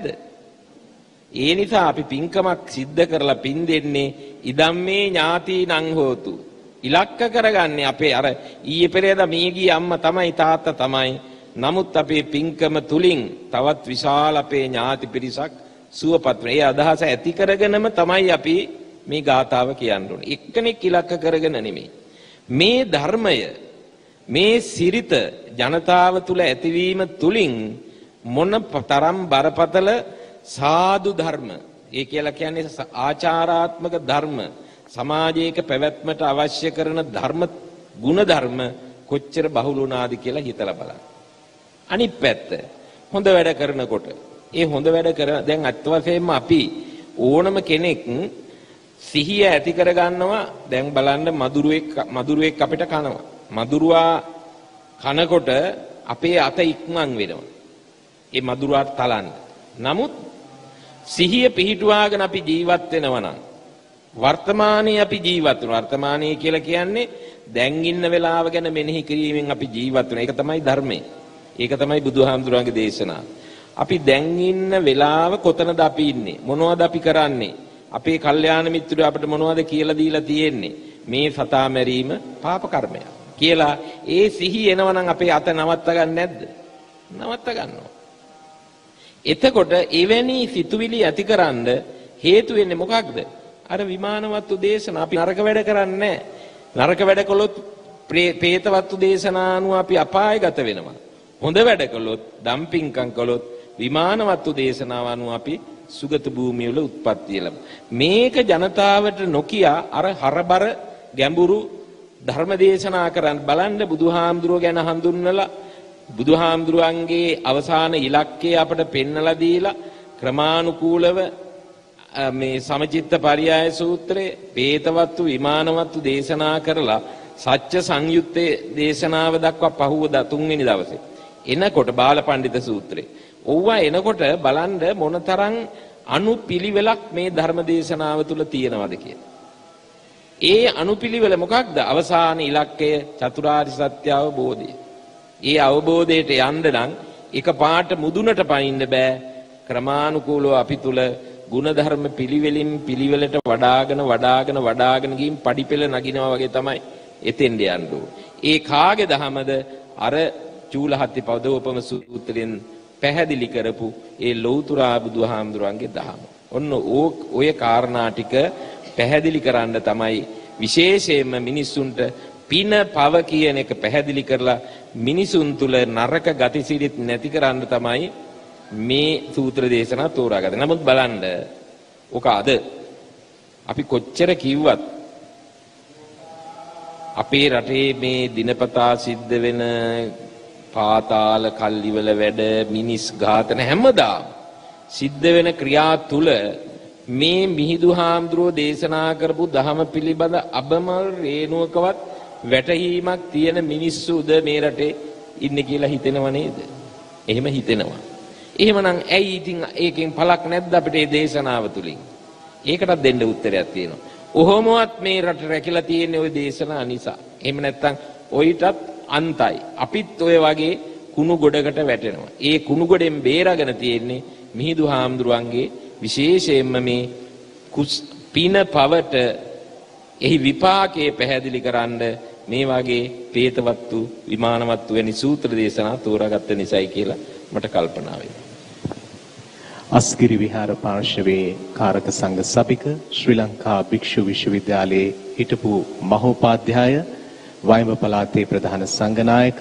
ඒ නිසා අපි පින්කමක් සිද්ධ කරලා පින් දෙන්නේ ඉදම්මේ ඥාතිනං හෝතු. ඉලක්ක කරගන්නේ අපේ අර ඊයේ පෙරේදා මේ ගිය අම්මා තමයි තාත්තා තමයි. නමුත් අපේ පින්කම තුලින් තවත් විශාල අපේ ඥාති පිරිසක් සුවපත් වෙන. ඒ අදහස ඇති කරගෙනම තමයි අපි මේ ගාථාව කියන්න ඕනේ. එක්කෙනෙක් ඉලක්ක කරගෙන නෙමෙයි. මේ ධර්මය මේ සිරිත ජනතාව තුල ඇතිවීම තුලින් මොන තරම් බරපතල සාදු ධර්ම ඒ කියලා කියන්නේ ආචාරාත්මක ධර්ම සමාජයක පැවැත්මට අවශ්‍ය කරන ධර්ම ගුණ ධර්ම කොච්චර බහුල වුණාද කියලා හිතලා බලන්න. අනිත් පැත්ත හොඳ වැඩ කරනකොට ඒ හොඳ වැඩ කරන දැන් අත් වශයෙන්ම අපි ඕනම කෙනෙක් සිහිය ඇති කර ගන්නවා. දැන් බලන්න මදුරුවෙක් අපිට කනවා. මදුරුවා කනකොට අපේ අත ඉක්මන් වෙනවා. ඒ මදුරුවාට තලන්න. නමුත් සිහිය පිහිටුවාගෙන අපි ජීවත් වෙනවා නම් වර්තමානයේ අපි ජීවත් වෙනවා. වර්තමානයේ කියලා කියන්නේ දැන් ඉන්න වෙලාව ගැන මෙනෙහි කිරීමෙන් අපි ජීවත් වෙනවා. ඒක තමයි ධර්මය. ඒක තමයි බුදුහාමුදුරන්ගේ දේශනාව. අපි දැන් ඉන්න වෙලාව කොතනද අපි ඉන්නේ? මොනවද අපි කරන්නේ? අපේ කල්යාණ මිත්‍රයෝ අපිට මොනවද කියලා දීලා තියෙන්නේ? මේ සතා මැරීම පාප කර්මයක් කියලා ඒ සිහි එනවනම් අපේ අත නවත්ත ගන්න නැද්ද? නවත්ත ගන්නවා. එතකොට එවැනි සිතුවිලි ඇතිකරන්න හේතු වෙන්නේ මොකක්ද? අර විමානවත්තු දේශනා. අපි නරක වැඩ කරන්නේ නැහැ. නරක වැඩ කළොත් പ്രേතවත්තු දේශනා අනුව අපි අපායගත වෙනවා. හොඳ වැඩ කළොත් ඩම්පින්කම් කළොත් විමානවත්තු දේශනාව අනුව අපි සුගත භූමිය වල උත්පත්ති ලැබෙනවා. මේක ජනතාවට නොකිය අර හරබර ගැඹුරු ධර්ම දේශනා කරන් බලන්න බුදුහාමුදුරුවෝ ගැන හඳුන්වලා බුදුහාමුදුරුවන්ගේ අවසාන ඉලක්කය අපට පෙන්වලා දීලා ක්‍රමානුකූලව මේ සමචිත්ත පරියාය සූත්‍රයේ පේතවත්තු විමානවත්තු දේශනා කරලා සත්‍ය සංයුත්තේ දේශනාව දක්වා පහුවදා 3 වෙනි දවසේ එනකොට බාලපඬිත සූත්‍රේ ඕවා එනකොට බලන්න මොනතරම් අනුපිළිවෙලක් මේ ධර්ම දේශනාව තුල තියෙනවද කියලා. ඒ අනුපිළිවෙල මොකක්ද? අවසාන ඉලක්කය චතුරාර්ය සත්‍ය අවබෝධය. ඒ අවබෝධයට යන්න නම් එකපාරට මුදුනට පනින්න බෑ. ක්‍රමානුකූලව අපි තුල ගුණධර්ම පිළිවෙලින් පිළිවෙලට වඩාගෙන ගින් පඩිපෙළ නගිනවා වගේ තමයි එතෙන්ට යන්න ඕනේ. ඒ කාගේ දහමද? අර චූලහත්ති පදෝපම සූත්‍රයෙන් පැහැදිලි කරපු ඒ ලෞතුරා බුදුහාමුදුරන්ගේ දහම. ඔන්න ඔය කාරණා ටික පැහැදිලි කරන්න තමයි විශේෂයෙන්ම මිනිසුන්ට පින පව කියන එක පැහැදිලි කරලා මිනිසුන් තුල නරක ගතිසිරිත් නැති කරන්න තමයි මේ සූත්‍ර දේශනා තෝරාගත්තේ. නමුත් බලන්න ඔක අද අපි කොච්චර කිව්වත් අපේ රටේ මේ දිනපතා සිද්ධ වෙන පාතාල කල්ලිවල වැඩ මිනිස් ඝාතන හැමදාම සිද්ධ වෙන ක්‍රියා තුල මේ මිහිඳු හාමුදුරුවෝ දේශනා කරපු ධහම පිළිබඳ අබමල් රේණුවකවත් වැටහීමක් තියෙන මිනිස්සුද මේ රටේ ඉන්නේ කියලා හිතෙනව නේද? එහෙම හිතෙනවා. එහෙමනම් ඇයි ඉතින් ඒකෙන් පළක් නැද්ද අපිට මේ දේශනාව තුලින්? ඒකටත් දෙන්න උත්තරයක් තියෙනවා. ඔහොමවත් මේ රට රැකිලා තියෙන්නේ ওই දේශනා නිසා. එහෙම නැත්නම් ඔයිටත් අන්තයි. අපිත් ඔය වගේ කුණු ගොඩකට වැටෙනවා. ඒ කුණු ගොඩෙන් බේරගෙන තියෙන්නේ මිහිඳු හාමුදුරුවන්ගේ විශේෂයෙන්ම මේ පින පවට එහි විපාකයේ පැහැදිලි කරන්න මේ වගේ ප්‍රේතවත්තු විමානවත්තු වැනි සූත්‍ර දේශනා තෝරාගත්ත නිසායි කියලා මට කල්පනා වෙනවා. අස්ගිරි විහාර පාර්ශවයේ කාරක සංඝ සභික ශ්‍රී ලංකා භික්ෂු විශ්වවිද්‍යාලයේ හිටපු මහෝපාධ්‍යාය වයඹ පළාතේ ප්‍රධාන සංඝනායක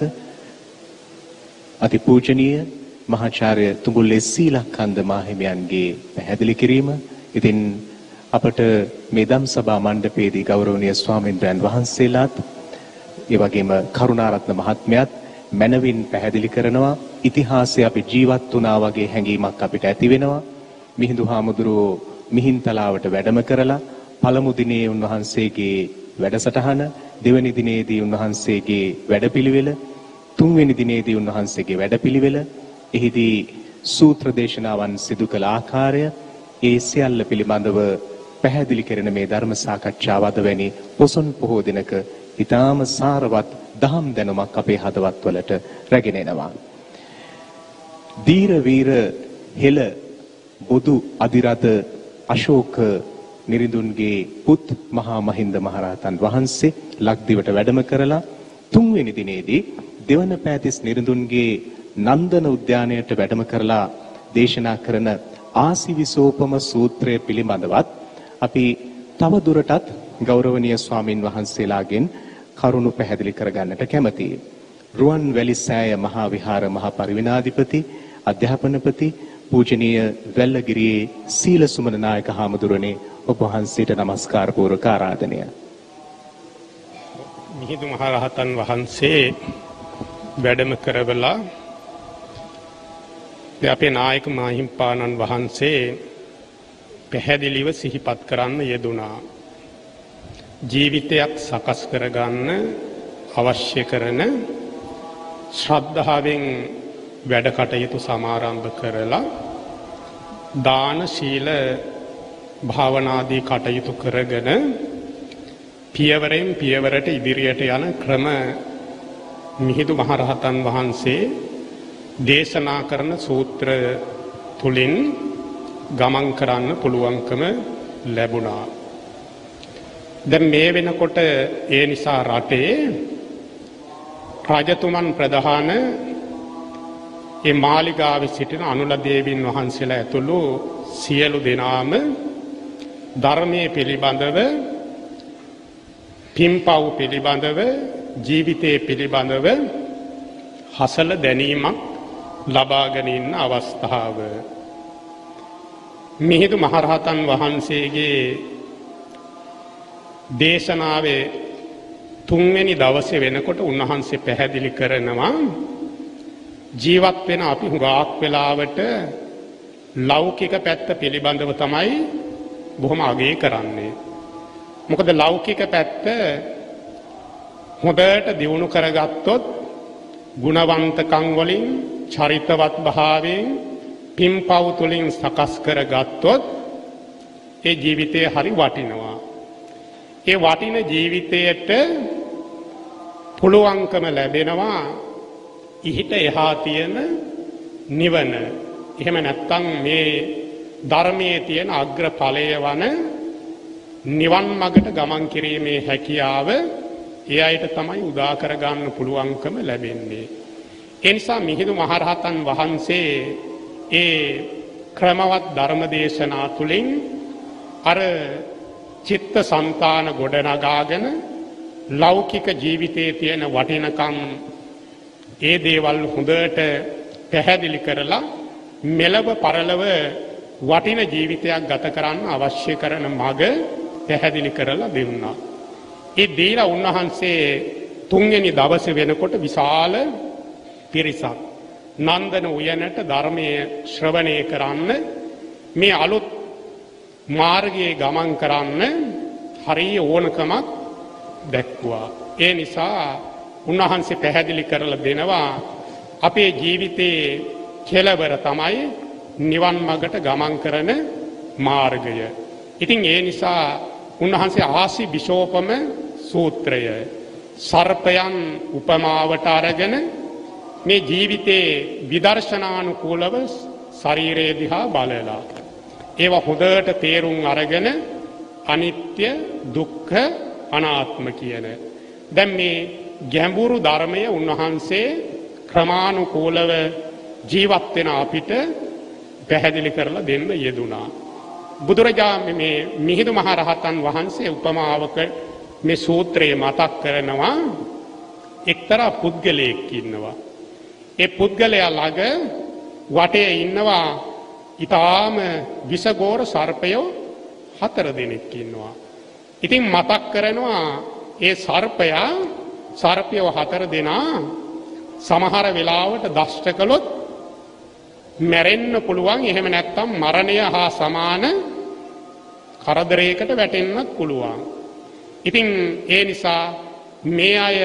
අතිපූජනීය මහාචාර්ය තුඹුල්ලේ සීලක්ඛන්ද මාහිමියන්ගේ පැහැදිලි කිරීම. ඉතින් අපට මේ ධම් සභා මණ්ඩපයේදී ගෞරවනීය ස්වාමීන්ද්‍රයන් වහන්සේලාත් ඒ වගේම කරුණාරත්න මහත්මයාත් මනවින් පැහැදිලි කරනවා. ඉතිහාසය අපි ජීවත් වුණා වගේ හැඟීමක් අපිට ඇති වෙනවා. මිහිඳු හාමුදුරුවෝ මිහින්තලාවට වැඩම කරලා පළමු දිනේ උන්වහන්සේගේ වැඩසටහන, දෙවැනි දිනේදී උන්වහන්සේගේ වැඩපිළිවෙල, තුන්වෙනි දිනේදී උන්වහන්සේගේ වැඩපිළිවෙල, එහිදී සූත්‍ර දේශනාවන් සිදු කළ ආකාරය, ඒ සියල්ල පිළිබඳව පැහැදිලි කරන මේ ධර්ම සාකච්ඡාව අද වැනි පොසොන් පොහෝ දිනක ඊටාම සාරවත් දහම් දැනුමක් අපේ හදවත්වලට රැගෙන එනවා. දීර වීර හෙළ බොදු අධිරථ අශෝක නිරිඳුන්ගේ පුත් මහා මහින්ද මහරහතන් වහන්සේ ලක්දිවට වැඩම කරලා තුන්වෙනි දිනේදී දෙවන පෑතිස් නිරිඳුන්ගේ නන්දන උද්‍යානයට වැඩම කරලා දේශනා කරන ආසිවිසෝපම සූත්‍රය පිළිබඳවත් අපි තව දුරටත් ගෞරවනීය ස්වාමින් වහන්සේලාගෙන් කරුණු පැහැදිලි කරගන්නට කැමැතියි. රුවන්වැලි සෑය මහා විහාර මහා පරිවිනාධිපති අධ්‍යාපනපති පූජනීය වැල්ලගිරියේ සීල සුමන නායක හාමුදුරනේ ඔබ වහන්සේට নমස්කාර පූර්වක ආරාධනය. මිහිඳු මහරහතන් වහන්සේ වැඩම කරවලා අපේ නායක මාහිම්පාණන් වහන්සේ පැහැදිලිව සිහිපත් කරන්න යෙදුණා. ජීවිතයක් සකස් කරගන්න අවශ්‍ය කරන ශ්‍රද්ධාවෙන් වැඩ කටයුතු සමාරම්භ කරලා දාන ශීල භාවනාදී කටයුතු කරගෙන පියවරෙන් පියවරට ඉදිරියට යන ක්‍රම මිහිඳු මහරහතන් වහන්සේ දේශනා කරන සූත්‍ර තුලින් ගමන් කරන්න පුළුවන්කම ලැබුණා. දැන් මේ වෙනකොට ඒ නිසා රටේ රජතුමන් ප්‍රධාන ඒ මාලිගාවේ සිටින අනුල දේවින් වහන්සේලා ඇතුළු සියලු දෙනාම ධර්මයේ පිළිබඳව, පින්පව් පිළිබඳව, ජීවිතයේ පිළිබඳව හසල දැනීමක් ලබාගෙන ඉන්න අවස්ථාව. මිහිඳු මහරහතන් වහන්සේගේ දේශනාවේ තුන්වෙනි දවසේ වෙනකොට උන්වහන්සේ පැහැදිලි කරනවා ජීවත් වෙන අපි හුඟක් වෙලාවට ලෞකික පැත්ත පිළිබඳව තමයි බොහොම අගය කරන්නේ. මොකද ලෞකික පැත්ත හොඳට දියුණු කරගත්තොත් ගුණවන්තකම් වලින්, චරිතවත් භාවයෙන්, පින්පව් තුලින් සකස් කරගත්තොත් ඒ ජීවිතය හරි වටිනවා. ඒ වටින ජීවිතයට පුළුවන්කම ලැබෙනවා ඉහිට එහා තියෙන නිවන. එහෙම නැත්නම් මේ ධර්මයේ තියෙන අග්‍රඵලය වන නිවන් මඟට ගමන් කිරීමේ හැකියාව ඒ අයට තමයි උදා කරගන්න පුළුවන්කම ලැබෙන්නේ. ඒ නිසා මිහිඳු මහරහතන් වහන්සේ ඒ ක්‍රමවත් ධර්ම දේශනා තුලින් අර චිත්ත සංතාන ගොඩනගාගෙන ලෞකික ජීවිතයේ තියෙන වටිනකම් ඒ දේවල් හොඳට පැහැදිලි කරලා මෙලව පරලව වටින ජීවිතයක් ගත කරන්න අවශ්‍ය කරන මඟ පැහැදිලි කරලා දෙන්නා. ඒ දීලා උන්වහන්සේ තුන්වෙනි දවසේ වෙනකොට විශාල පිරිසක් නන්දන උයනට ධර්මයේ ශ්‍රවණය කරන්න, මේ අලුත් මාර්ගයේ ගමන් කරන්න හරිය ඕනකමක් දැක්වුවා. ඒ නිසා උන්වහන්සේ පැහැදිලි කරලා දෙනවා අපේ ජීවිතයේ කෙලවර තමයි නිවන් මඟට ගමන් කරන මාර්ගය. ඉතින් ඒ නිසා උන්වහන්සේ ආසි බිෂෝපම සූත්‍රය සර්පයන් උපමාවට අරගෙන මේ ජීවිතේ විදර්ශනානුකූලව ශරීරය දිහා බලලා ඒවා හොඳට තේරුම් අරගෙන අනිත්‍ය දුක්ඛ අනාත්ම කියන දැන් මේ ගැඹුරු ධර්මය උන්වහන්සේ ක්‍රමානුකූලව ජීවත් වෙන අපිට පැහැදිලි කරලා දෙන්න යෙදුනා. බුදුරජාණන් මේ මිහිඳු මහ රහතන් වහන්සේ උපමාවක මේ සූත්‍රය මතක් කරනවා. එක්තරා පුද්ගලයෙක් ඉන්නවා. ඒ පුද්ගලයා ළඟ වටේ ඉන්නවා ඊටාම විසගෝර සර්පයෝ 4 දෙනෙක් ඉන්නවා. ඉතින් මතක් කරනවා ඒ සර්පයෝ 4 දෙනා සමහර වෙලාවට දෂ්ට කළොත් මැරෙන්න පුළුවන්. එහෙම නැත්නම් මරණය හා සමාන කරදරයකට වැටෙන්නත් පුළුවන්. ඉතින් ඒ නිසා මේ අය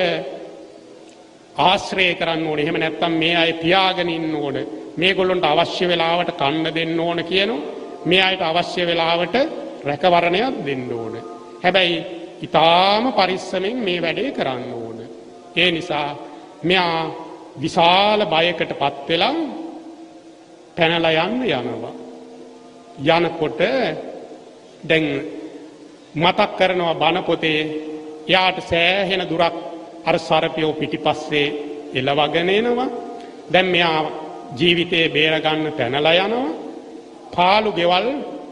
ආශ්‍රය කරන්න ඕනේ. එහෙම නැත්නම් මේ අය තියාගෙන ඉන්න ඕනේ. මේගොල්ලන්ට අවශ්‍ය වෙලාවට කන්න දෙන්න ඕන කියනවා. මේ අයට අවශ්‍ය වෙලාවට රැකවරණයක් දෙන්න ඕන. හැබැයි ඊටාම පරිස්සමෙන් මේ වැඩේ කරන්න ඕන. ඒ නිසා මෙයා විශාල බයකටපත් වෙලා පැනලා යනවා. යනකොට දැන් මතක් කරනවා බණ පොතේ යාට සෑහෙන දුරක් අර සර්පයෝ පිටිපස්සේ එළවගෙන එනවා. දැන් මෙයා ජීවිතේ බේර ගන්න පැනලා යනවා. පාළු ගෙවල්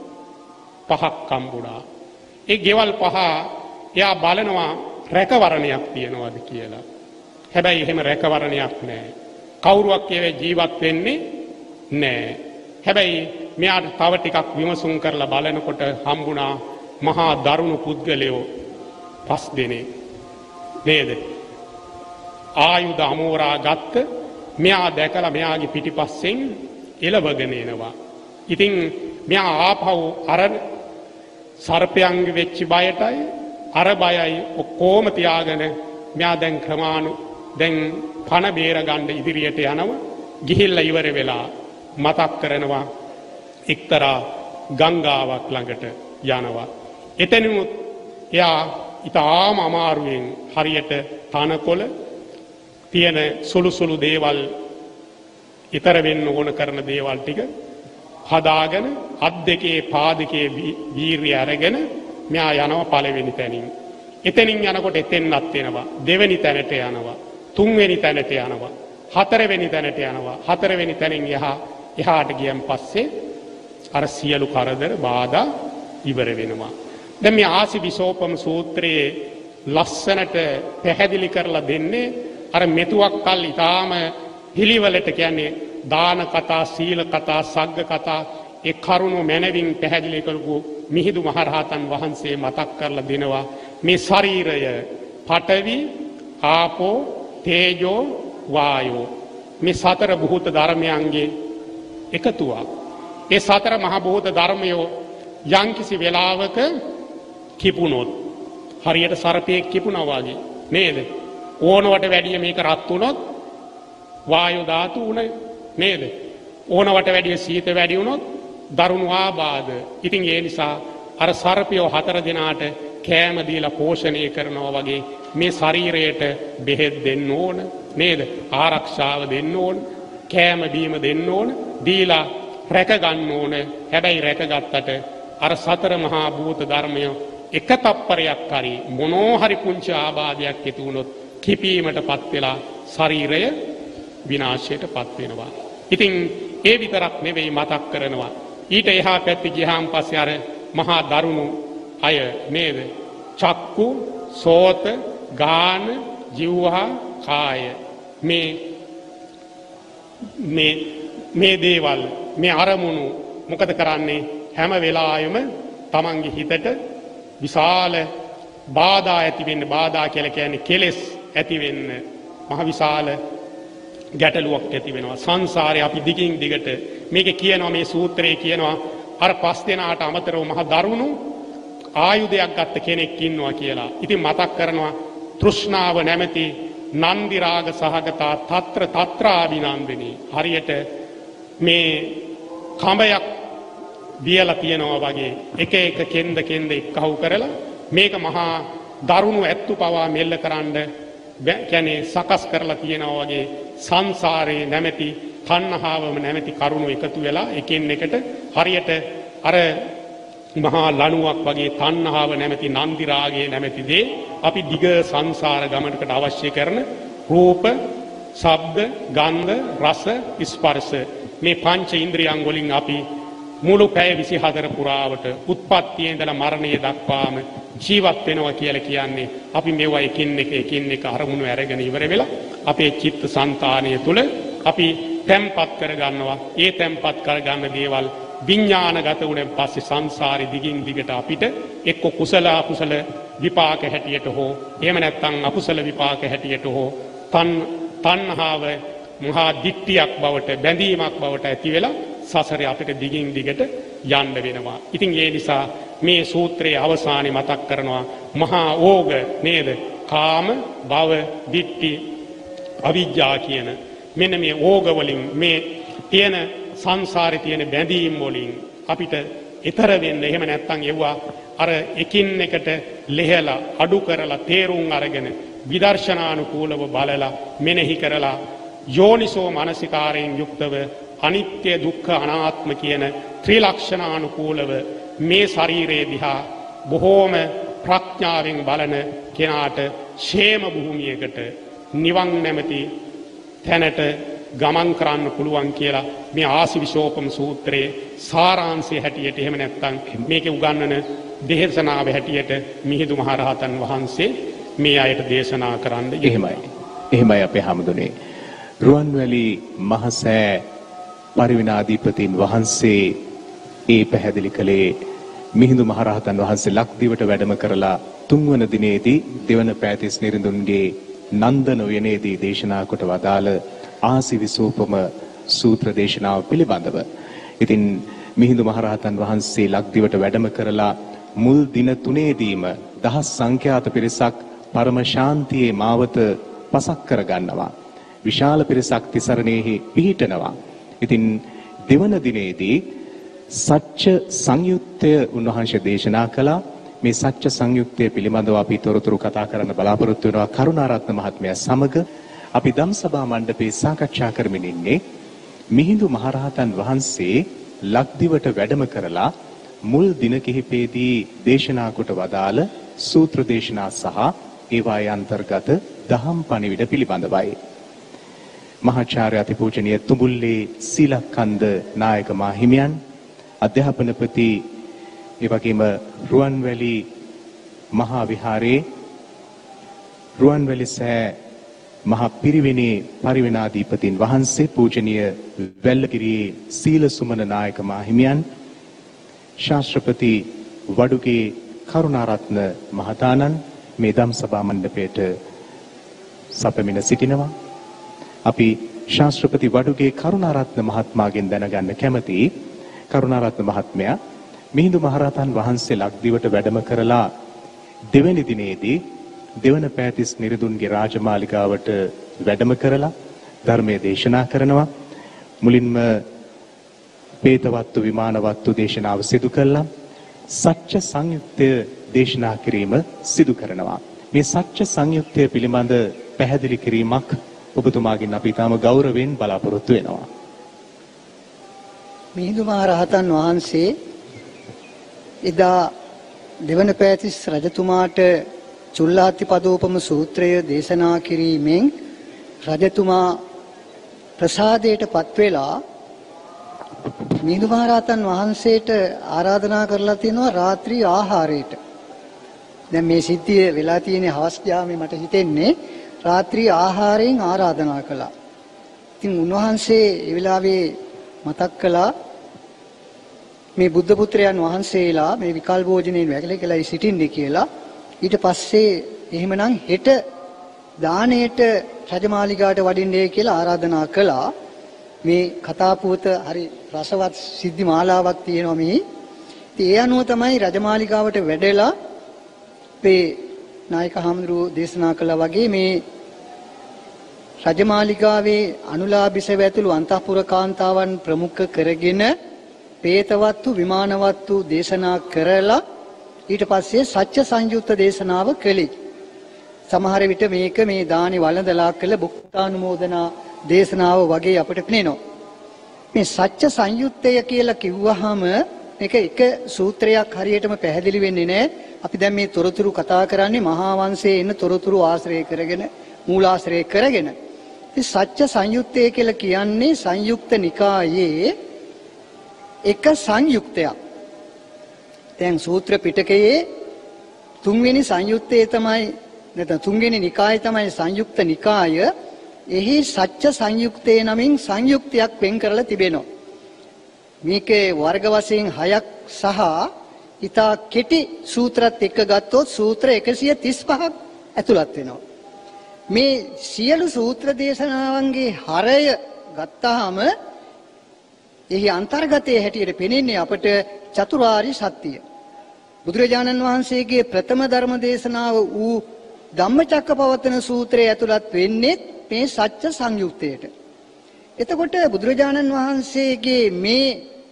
5ක් හම්බුණා. ඒ ගෙවල් 5 එයා බලනවා රැකවරණයක් තියනවාද කියලා. හැබැයි එහෙම රැකවරණයක් නැහැ. කවුරුවක් ඒවේ ජීවත් වෙන්නේ නැහැ. හැබැයි මෙයාට තව ටිකක් විමසුම් කරලා බලනකොට හම්බුණා මහා දරුණු පුද්ගලයෝ 5 දෙනෙක්. නේද? ආයුධ අමෝරා ගත්ත මෙයා දැකලා මෙයාගේ පිටිපස්සෙන් එළවගෙන එනවා. ඉතින් මෙයා ආපහු අර සර්පයන්ගේ වෙච්ච බයටයි අර බයයි ඔක්කොම තියාගෙන මෙයා දැන් දැන් පණ බේර ගන්න ඉදිරියට යනවා. ගිහිල්ලා ඉවර වෙලා මතක් කරනවා එක්තරා ගංගාවක් ළඟට යනවා. එතනිනුත් එයා ඊටාම අමාරුවෙන් හරියට තනකොළ තියෙන සුළු දේවල් ඊතර වෙන්න ඕන කරන දේවල් ටික හදාගෙන අත් දෙකේ පා දෙකේ වීර්ය අරගෙන මෙයා යනවා පළවෙනි තැනින්. එතනින් යනකොට එතෙන්වත් එනවා. දෙවෙනි තැනට යනවා. තුන්වෙනි තැනට යනවා. හතරවෙනි තැනට යනවා. හතරවෙනි තැනින් එහාට ගියන් පස්සේ අර සියලු කරදර බාධා ඉවර වෙනවා. දැන් මේ ආසිවිසෝපම සූත්‍රයේ ලස්සනට පැහැදිලි කරලා දෙන්නේ අර මෙතුවක් කල් ඊටාම පිළිවෙලට කියන්නේ දාන කතා, සීල කතා, සග්ග කතා ඒ කරුණු මැනවින් පැහැදිලි කරපු මිහිඳු මහරහතන් වහන්සේ මතක් කරලා දෙනවා මේ ශරීරය පඨවි, ආපෝ, තේජෝ, වායෝ මේ 4 භූත ධර්මයන්ගේ එකතුවක්. ඒ 4 මහ භූත ධර්මයෝ යම්කිසි වෙලාවක කිපුණොත් හරියට සර්පයෙක් කිපුණා වගේ නේද? ඕනවට වැඩිය මේක රත් වුණොත් වායු ධාතු උනේ නේද? ඕනවට වැඩිය සීත වැඩි වුණොත් දරුණු ආබාධ. ඉතින් ඒ නිසා අර සර්පයෝ 4 දෙනාට කෑම දීලා පෝෂණය කරනවා වගේ මේ ශරීරයට බෙහෙත් දෙන්න ඕන නේද? ආරක්ෂාව දෙන්න ඕන, කෑම බීම දෙන්න ඕන, දීලා රැක ගන්න ඕන. හැබැයි රැකගත්තට අර 4 මහා භූත ධර්මය එක තප්පරයක් හරි මොනෝ හරි පුංචි ආබාධයක් ඇති වුණොත් කිපීමටපත් වෙලා ශරීරය විනාශයටපත් වෙනවා. ඉතින් ඒ විතරක් නෙවෙයි මතක් කරනවා. ඊට එහා පැත්තේ ගියාන් පස්සේ අර මහා දරුණු අය නේද? චක්කු, සෝත, ගාන, ජීවහා, කාය මේ දේවල් මේ අරමුණු මොකද කරන්නේ? හැම වෙලාවෙම තමන්ගේ හිතට විශාල බාධා ඇති වෙන්න, බාධා කියලා කියන්නේ කෙලෙස් ඇති වෙන්න මහ විශාල ගැටලුවක් ඇති වෙනවා. සංසාරේ අපි දිගින් දිගට මේකේ කියනවා, මේ සූත්‍රයේ කියනවා අර 5 දෙනාට අමතරව මහ දරුණු ආයුධයක් ගත්ත කෙනෙක් ඉන්නවා කියලා. ඉතින් මතක් කරනවා තෘෂ්ණාව නැමැති නන්දි රාග සහගතා తත්‍ර తත්‍රාවිනන්දිනී. හරියට මේ කඹයක් දියලා තියනවා වගේ එක එක කෙන්ද එක්කහුව කරලා මේක මහා දරුණු ඇත්තු පවා මෙල්ල කරන්න කියන්නේ සකස් කරලා තියෙනවා වගේ සංසාරේ නැමැති තණ්හාවම නැමැති කරුණු එකතු වෙලා එකින් එකට හරියට අර මහා ලණුවක් වගේ තණ්හාව නැමැති නන්දි රාගයේ නැමැති දේ අපි දිග සංසාර ගමනකට අවශ්‍ය කරන රූප, ශබ්ද, ගන්ධ, රස, ස්පර්ශ මේ පංච ඉන්ද්‍රියන් වලින් අපි මුළු පැය 24 පුරාවට උත්පත්තියේ ඉඳලා මරණය දක්වාම ජීවත් වෙනවා කියලා කියන්නේ අපි මේවා එකින් එක අරමුණු අරගෙන ඉවර වෙලා අපේ චිත්ත සංතානය තුල අපි තැම්පත් කරගන්නවා. ඒ තැම්පත් කරගන්න දේවල් විඥානගත වුණෙන් පස්සේ සංසාරي දිගින් දිගට අපිට එක්ක කුසල අකුසල විපාක හැටියට හෝ එහෙම නැත්නම් අකුසල විපාක හැටියට හෝ තණ්හාව මහා දිට්ඨියක් බවට බැඳීමක් බවට ඇති වෙලා සසරේ අපිට දිගින් දිගට යන්න වෙනවා. ඉතින් ඒ නිසා මේ සූත්‍රයේ අවසානයේ මතක් කරනවා මහා ඕග නේද? කාම, භව, දිට්ඨි, අවිජ්ජා කියන මෙන්න මේ ඕග වලින් මේ තියෙන සංසාරේ තියෙන බැඳීම් වලින් අපිට ඈතර වෙන්න එහෙම නැත්නම් ඒවා අර එකින් එකට ලෙහෙලා අඩු කරලා තේරුම් අරගෙන විදර්ශනානුකූලව බලලා මෙනෙහි කරලා යෝනිසෝ මනසිකාරයෙන් යුක්තව අනිත්‍ය දුක්ඛ අනාත්ම කියන ත්‍රිලක්ෂණානුකූලව මේ ශරීරයේ දිහා බොහෝම ප්‍රඥාවෙන් බලන කෙනාට ക്ഷേම භූමියකට නිවන් නැමැති තැනට ගමන් කරන්න පුළුවන් කියලා මේ ආසිවිශෝපම සූත්‍රයේ සාරාංශය හැටියට එහෙම නැත්නම් මේකේ උගන්වන දේශනාව හැටියට මිහිඳු මහරහතන් වහන්සේ මේ අයට දේශනා කරන්න එහෙමයි අපේ හැමදෙනේ රුවන්වැලි මහසෑ පරිවිනාධිපතින් වහන්සේ ඒ පැහැදිලි කළේ මිහිඳු මහරහතන් වහන්සේ ලක්දිවට වැඩම කරලා තුන්වන දිනේදී දෙවන පෑතිස් නිරිඳුන්ගේ නන්දන උයනේදී දේශනා කොට වදාළ ආසිවිසූපම සූත්‍ර දේශනාව පිළිබඳව. ඉතින් මිහිඳු මහරහතන් වහන්සේ ලක්දිවට වැඩම කරලා මුල් දින තුනේදීම දහස් සංඛ්‍යාත පිරිසක් පරම ශාන්තියේ මාවත පසක් කරගන්නවා. විශාල පිරිසක් තිසරණෙහි පිහිටනවා. ඉතින් දෙවන දිනේදී සත්‍ය සංයුත්තය උන්වහන්සේ දේශනා කළා. මේ සත්‍ය සංයුත්තය පිළිබඳව අපි තොරතුරු කතා කරන්න බලාපොරොත්තු වෙනවා කරුණාරත්න මහත්මයා සමග. අපි ධම්සභා මණ්ඩපයේ සාකච්ඡා කරමින් ඉන්නේ මිහිඳු මහරහතන් වහන්සේ ලක්දිවට වැඩම කරලා මුල් දින කිහිපයේදී දේශනා කොට වදාළ සූත්‍ර දේශනා සහ ඒවායේ අන්තර්ගත දහම් පණිවිඩ පිළිබඳවයි. මහාචාර්ය අතිපූජනීය තුඹුල්ලේ සීලකන්ද නායක මාහිමියන්, අධ්‍යාපනපති ඒ වගේම රුවන්වැලි මහා විහාරයේ රුවන්වැලි සෑ මහා පිරිවෙනේ පරිවෙනාධිපතින් වහන්සේ පූජනීය වැල්ලගිරියේ සීලසුමන නායක මාහිමියන්, ශාස්ත්‍රපති වඩුගේ කරුණාරත්න මහතාණන් මේ ධම්සභා මණ්ඩපයට සපමින සිටිනවා. අපි ශාස්ත්‍රපති වඩුගේ කරුණාරත්න මහත්මයාගෙන් දැනගන්න කැමතියි. කරුණාරත්න මහත්මයා මිහිඳු මහරහතන් වහන්සේ ලක්දිවට වැඩම කරලා දෙවැනි දිනේදී දෙවන පෑතිස් නිරිඳුන්ගේ රාජමාලිගාවට වැඩම කරලා ධර්මයේ දේශනා කරනවා. මුලින්ම පේතවත්තු විමානවත්තු දේශනාව සිදු කළා. සත්‍ය සංයුක්තය දේශනා කිරීම සිදු කරනවා. මේ සත්‍ය සංයුක්තය පිළිබඳ පැහැදිලි කිරීමක් ඔබතුමාගෙන් අපි තාම ගෞරවයෙන් බලාපොරොත්තු වෙනවා. මිහිඳු මහරහතන් වහන්සේ එදා දෙවන පෑතිස් රජතුමාට චුල්ලාතිපදෝපම සූත්‍රය දේශනා කිරීමෙන් රජතුමා ප්‍රසාදයට පත් වෙලා මිහිඳු මහරහතන් වහන්සේට ආරාධනා කරලා තියෙනවා රාත්‍රී ආහාරයට. දැන් මේ සිද්ධිය වෙලා තියෙන හවස් යාමේ මට හිතෙන්නේ රාත්‍රී ආහාරයෙන් ආරාධනා කළා. ඉතින් උන්වහන්සේ ඒ වෙලාවේ මතක් කළා මේ බුද්ධ පුත්‍රයන් වහන්සේලා මේ විකල් භෝජනයෙන් වැළකීලා සිටින්නේ කියලා. ඊට පස්සේ එහෙමනම් හෙට දාණයට රජමාලිගාවට වඩින්නේ කියලා ආරාධනා කළා. මේ කතා පුවත හරි රසවත් සිද්ධි මාලාවක් තියෙනවා මේ. ඉතින් ඒ අනුව තමයි රජමාලිගාවට වැඩලා මේ නායක හාමුදුරුවෝ දේශනා කළා වගේ මේ රජමාලිගාවේ අනුලාභිසව ඇතුළු අන්තఃපුර කාන්තාවන් ප්‍රමුඛ කරගෙන පේතවත්තු විමානවත්තු දේශනා කරලා ඊට පස්සේ සත්‍ය සංයුක්ත දේශනාව කළේ. සමහර විට මේක මේ දානි වළඳලා කළ බුක්තානුමෝදනා දේශනාව වගේ අපිට පේනවා. මේ සත්‍ය සංයුත්තය කියලා කිව්වහම මේක එක සූත්‍රයක් හරියටම පැහැදිලි වෙන්නේ නැහැ. අපි දැන් මේ තොරතුරු කතා කරන්නේ මහා වංශයේ ඉන්න තොරතුරු ආශ්‍රය කරගෙන මූලාශ්‍රය කරගෙන. ඉතින් සත්‍ය සංයුත්තය කියලා කියන්නේ සංයුක්ත නිකායේ එක සංයුක්තයක්. දැන් සූත්‍ර පිටකයේ තුන්වෙනි සංයුත්තේ තමයි නැත්නම් තුන්වෙනි නිකාය තමයි සංයුක්ත නිකාය. එහි සත්‍ය සංයුක්තේ නමින් සංයුක්තයක් වෙන් කරලා තිබෙනවා. මේකේ වර්ග වශයෙන් 6ක් සහ ඊටා කෙටි සූත්‍රات එක්ක ගත්තොත් සූත්‍ර 135ක් ඇතුළත් වෙනවා. මේ සියලු සූත්‍ර දේශනාවන්ගේ හරය ගත්තාම එහි අන්තර්ගතයේ හැටියට පෙනෙන්නේ අපට චතුරාර්ය සත්‍යය. බුදුරජාණන් වහන්සේගේ ප්‍රථම ධර්ම දේශනාව වූ ධම්මචක්කපවත්තන සූත්‍රය ඇතුළත් වෙන්නේ මේ සත්‍ය සංයුක්තයට. එතකොට බුදුරජාණන් වහන්සේගේ මේ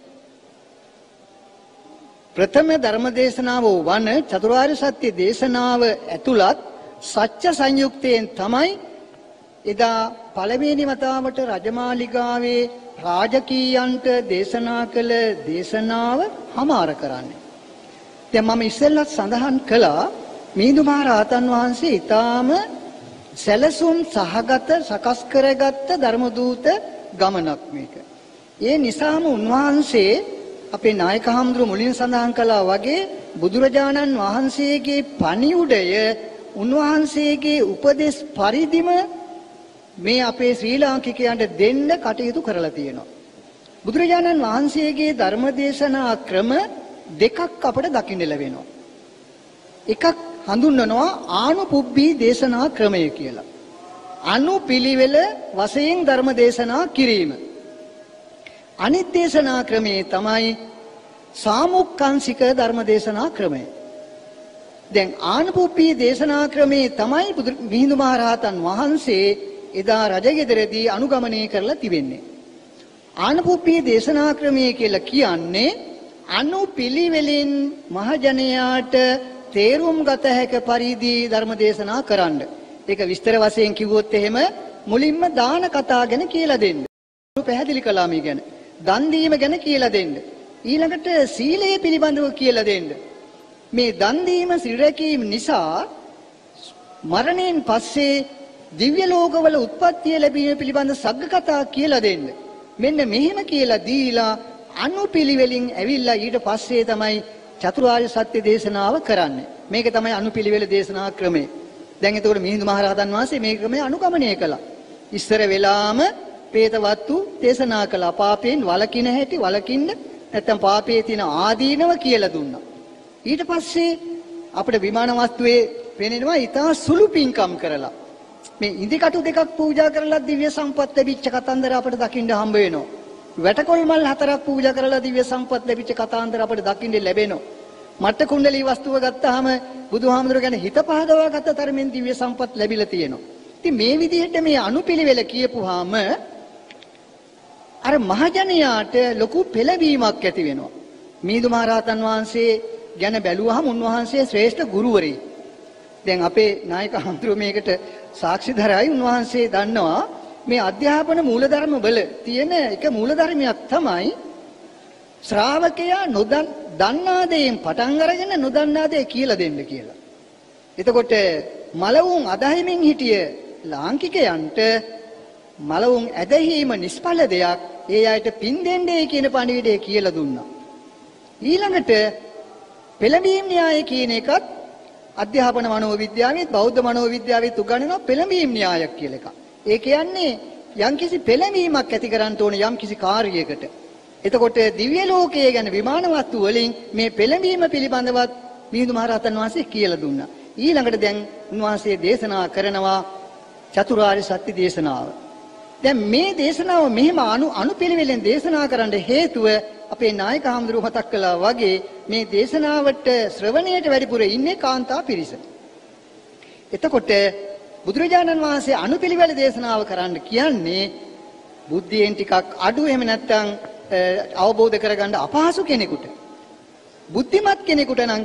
ප්‍රථම ධර්ම දේශනාව වන චතුරාර්ය සත්‍ය දේශනාව ඇතුළත් සත්‍ය සංයුක්තයෙන් තමයි එදා පළවෙනි වතාවට රජමාලිගාවේ රාජකීයන්ට දේශනා කළ දේශනාව හමාර කරන්නේ. දැන් මම ඉස්සෙල්ලත් සඳහන් කළා මිහිඳු මහ රහතන් වහන්සේ ඊටාම සැලසුම් සහගත සකස් කරගත්ත ධර්ම දූත ගමනක් මේක. ඒ නිසාම උන්වහන්සේ අපේ නායක හඳුරු මුලින් සඳහන් කළා වගේ බුදුරජාණන් වහන්සේගේ පණිවුඩය උන්වහන්සේගේ උපදේශ පරිදිම මේ අපේ ශ්‍රී ලාංකිකයන්ට දෙන්න කටයුතු කරලා තියෙනවා. බුදුරජාණන් වහන්සේගේ ධර්ම දේශනා ක්‍රම දෙකක් අපට දකින්න ලැබෙනවා. එකක් හඳුන්වනවා ආනුපුබ්බී දේශනා ක්‍රමය කියලා. අනුපිළිවෙල වශයෙන් ධර්ම දේශනා කිරීම. අනිත් දේශනා ක්‍රමේ තමයි සාමුක්ඛංශික ධර්ම දේශනා ක්‍රමය. දැන් ආනුපුබ්බී දේශනා ක්‍රමේ තමයි මිහිඳු මහ රහතන් වහන්සේ එදා රජගෙදරදී අනුගමනය කරලා තිබෙන්නේ. ආනුපුබ්බී දේශනා ක්‍රමය කියලා කියන්නේ අනුපිළිවෙලින් මහජනයාට තේරුම් ගත හැක පරිදි ධර්ම දේශනා කරන්න. ඒක විස්තර වශයෙන් කිව්වොත් එහෙම මුලින්ම දාන කතා ගැන කියලා දෙන්න. පැහැදිලි කළා මේ ගැන. දන් දීම ගැන කියලා දෙන්න. ඊළඟට සීලය පිළිබඳව කියලා දෙන්න. මේ දන් දීම සිල් රැකීම නිසා මරණයෙන් පස්සේ දිව්‍ය ලෝකවල උත්පත්තිය ලැබීම පිළිබඳ සග්ග කතා කියලා දෙන්න. මෙන්න මෙහෙම කියලා දීලා අනුපිළිවෙලින් ඇවිල්ලා ඊට පස්සේ තමයි චතුරාර්ය සත්‍ය දේශනාව කරන්නේ. මේක තමයි අනුපිළිවෙල දේශනා ක්‍රමය. දැන් එතකොට මිහිඳු මහ රහතන් වහන්සේ මේ ක්‍රමය අනුගමනය කළා. ඉස්සර වෙලාම පේතවත්තු දේශනා කළා. පාපයෙන් වළකින හැටි වළකින්න නැත්නම් පාපයේ තියෙන ආදීනව කියලා දුන්නා. ඊට පස්සේ අපිට විමාන වස්තුවේ පේනවා ඊටා සුළු පින්කම් කරලා මේ ඉදිකටු දෙකක් පූජා කරලා දිව්‍ය සම්පත් ලැබිච්ච කතන්දර අපිට දකින්න හම්බ වෙනවා. වැටකොල් මල් 4ක් පූජා කරලා දිව්‍ය සම්පත් ලැබිච්ච කතාන්දර අපිට දකින්න ලැබෙනවා. මට්ට කුණ්ඩලී වස්තුව ගත්තාම බුදුහාමුදුරුවෝ ගැන හිත පහදවා ගත්ත තරමින් දිව්‍ය සම්පත් ලැබිලා තියෙනවා. ඉතින් මේ විදිහට මේ අනුපිළිවෙල කියපුවාම අර මහජනයාට ලොකු පෙළවීමක් ඇති වෙනවා. මිහිඳු මහ රහතන් වහන්සේ ගැන බැලුවහම උන්වහන්සේ ශ්‍රේෂ්ඨ ගුරුවරයෙක්. දැන් අපේ නායක හඳුරු මේකට සාක්ෂිධරයි. උන්වහන්සේ දන්නවා මේ අධ්‍යාපන මූලධර්ම වල තියෙන එක මූලධර්මයක් තමයි ශ්‍රාවකයා දන්නා දේෙන් පටන් අරගෙන නොදන්නා දේ කියලා දෙන්න කියලා. එතකොට මලවුන් අදහිමින් හිටිය ලාංකිකයන්ට මලවුන් ඇදහිීම නිෂ්ඵල දෙයක්. ඒ අයට පින් දෙන්නේ කියන පණිවිඩය කියලා දුන්නා. ඊළඟට පෙළඹීම් න්‍යාය කියන එකත් අධ්‍යාපන මනෝවිද්‍යාවේ බෞද්ධ මනෝවිද්‍යාවේ උගන්වන පෙළඹීම් න්‍යායක් කියලා එකක්. ඒ කියන්නේ යම්කිසි පෙළඹීමක් ඇති කරන්න ඕන යම්කිසි කාර්යයකට. එතකොට දිව්‍ය ලෝකයේ ගැන විමාන වස්තු වලින් මේ පෙළඹීම පිළිබඳවත් මිහිඳු මහ රහතන් වහන්සේ කියලා දුන්නා. ඊළඟට දැන් උන්වහන්සේ දේශනා කරනවා චතුරාර්ය සත්‍ය දේශනාව. දැන් මේ දේශනාව මෙහිම අනුපිළිවෙලෙන් දේශනා කරන්න හේතුව අපේ නායක හඳුරු මතක් කළා වගේ මේ දේශනාවට ශ්‍රවණයට වැඩිපුර ඉන්නේ කාන්තා පිරිස. එතකොට බුදුරජාණන් වහන්සේ අනුපිළිවෙල දේශනාව කරන්න කියන්නේ බුද්ධියෙන් ටිකක් අඩු එහෙම නැත්නම් අවබෝධ කරගන්න අපහසු කෙනෙකුට. බුද්ධිමත් කෙනෙකුට නම්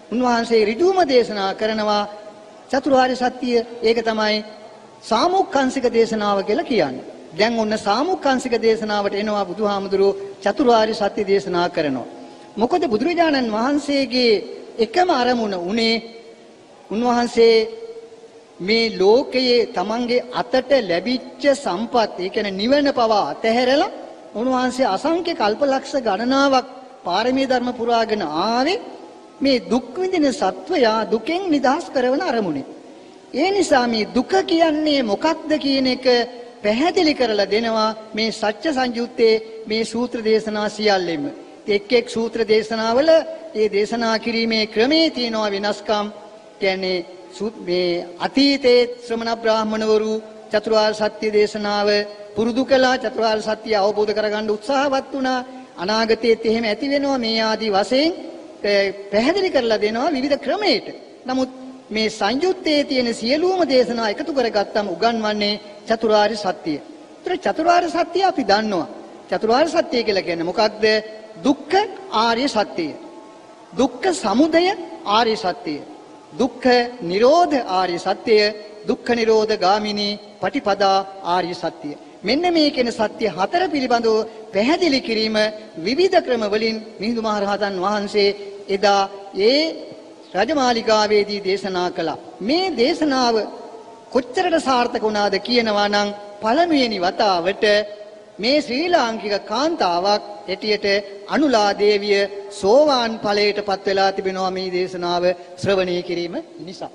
උන්වහන්සේ ඍජුවම දේශනා කරනවා චතුරාර්ය සත්‍ය. ඒක තමයි සාමුක්ඛංශික දේශනාව කියලා කියන්නේ. දැන් ඔන්න සාමුක්ඛංශික දේශනාවට එනවා බුදුහාමුදුරුවෝ චතුරාර්ය සත්‍ය දේශනා කරනවා. මොකද බුදුරජාණන් වහන්සේගේ එකම අරමුණ උනේ උන්වහන්සේ මේ ලෝකයේ තමන්ගේ අතට ලැබිච්ච සම්පත්, ඒ කියන්නේ නිවන පවා අතහැරලා උන්වහන්සේ අසංඛ්‍ය කල්පලක්ෂ ගණනාවක් පාරමී ධර්ම පුරාගෙන ආවේ මේ දුක් විඳින සත්වයා දුකෙන් නිදහස් කරවන අරමුණේ. ඒ නිසා මේ දුක කියන්නේ මොකක්ද කියන එක පැහැදිලි කරලා දෙනවා මේ සත්‍ය සංයුත්තේ මේ සූත්‍ර දේශනා සියල්ලෙම. එක් එක් සූත්‍ර දේශනාවල ඒ දේශනා කිරීමේ ක්‍රමේ තියෙනවා වෙනස්කම්. කියන්නේ මේ අතීතයේ ශ්‍රමණ බ්‍රාහමණවරු චතුරාර්ය සත්‍ය දේශනාව පුරුදු කළා, චතුරාර්ය සත්‍ය අවබෝධ කරගන්න උත්සාහවත් වුණා. අනාගතයේත් එහෙම ඇති වෙනවා මේ ආදී වශයෙන් පැහැදිලි කරලා දෙනවා විවිධ ක්‍රමයකට. නමුත් මේ සංයුත්තේ තියෙන සියලුම දේශනා එකතු කරගත්තම උගන්වන්නේ චතුරාර්ය සත්‍යය. ඒතර චතුරාර්ය සත්‍ය අපි දන්නවා. චතුරාර්ය සත්‍ය කියලා කියන්නේ මොකක්ද? දුක්ඛ ආර්ය සත්‍යය. දුක්ඛ සමුදය ආර්ය සත්‍යය. දුක්ඛ නිරෝධ ආර්ය සත්‍යය. දුක්ඛ නිරෝධ ගාමිනී පටිපදා ආර්ය සත්‍යය. මෙන්න මේ කියන සත්‍ය හතර පිළිබඳව පැහැදිලි කිරීම විවිධ ක්‍රම වලින් මිහිඳු මහරහතන් වහන්සේ එදා ඒ රජමාලිගාවේදී දේශනා කළා. මේ දේශනාව කොච්චරට සාර්ථක වුණාද කියනවා නම් පළමුවෙනි වතාවට මේ ශ්‍රී ලාංකික කාන්තාවක් හැටියට අනුලා දේවිය සෝවාන් ඵලයට පත් වෙලා තිබෙනවා මේ දේශනාව ශ්‍රවණය කිරීම නිසා.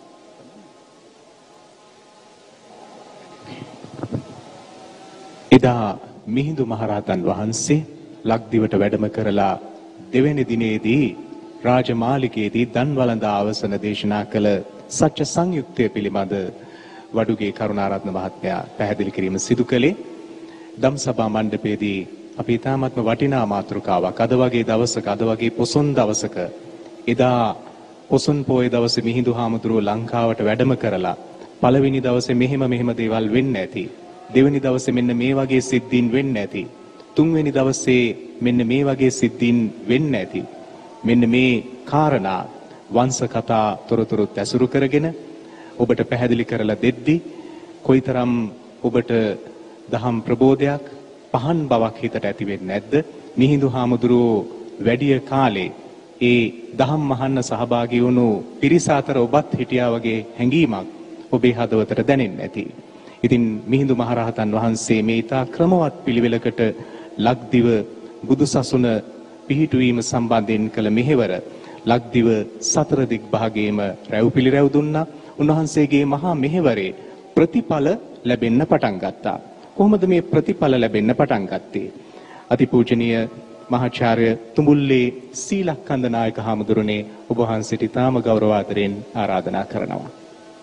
එදා මිහිඳු මහරහතන් වහන්සේ ලක්දිවට වැඩම කරලා දෙවැනි දිනේදී රාජමාලිගයේදී දන්වළඳා අවසන දේශනා කළ සත්‍ය සංයුක්තය පිළිබඳ වඩුගේ කරුණාරත්න මහත්මයා පැහැදිලි කිරීම සිදු කළේ. ධම්සභා මණ්ඩපයේදී අපි තාමත්ම වටිනා මාතෘකාවක් අද වගේ දවසක, අද වගේ පොසොන් දවසක, එදා පොසොන් පොය දවසේ මිහිඳු හාමුදුරුවෝ ලංකාවට වැඩම කරලා පළවෙනි දවසේ මෙහෙම දේවල් වෙන්න ඇති, දෙවෙනි දවසේ මෙන්න මේ වගේ සිද්ධීන් වෙන්න ඇති, තුන්වෙනි දවසේ මෙන්න මේ වගේ සිද්ධීන් වෙන්න ඇති, මෙන්න මේ කාරණා වංශ කතා තොරතුරුත් ඇසුරු කරගෙන ඔබට පැහැදිලි කරලා දෙද්දි කොයිතරම් ඔබට දහම් ප්‍රබෝධයක්, පහන් බවක් හිතට ඇති වෙන්නේ නැද්ද? මිහිඳු හාමුදුරුවෝ වැඩිය කාලේ ඒ දහම් මහන්න සහභාගී වුණු පිරිස අතර ඔබත් හිටියා වගේ හැඟීමක් ඔබේ හදවතට දැනෙන්නේ නැති. ඉතින් මිහිඳු මහරහතන් වහන්සේ මේ ඊට ක්‍රමවත් පිළිවෙලකට ලක්දිව බුදුසසුන පිහිටුවීම සම්බන්ධයෙන් කළ මෙහෙවර ලක්දිව සතර දිග් භාගයේම රැව් පිළිරැව් දුන්නා. උන්වහන්සේගේ මහා මෙහෙවරේ ප්‍රතිඵල ලැබෙන්න පටන් ගත්තා. කොහොමද මේ ප්‍රතිඵල ලැබෙන්න පටන් ගත්තේ? අතිපූජනීය මහාචාර්ය තුඹුල්ලේ සීලක්ඛන්ද නායක හාමුදුරනේ ඔබ වහන්සේට ඊටාම ගෞරව ආදරෙන් ආරාධනා කරනවා.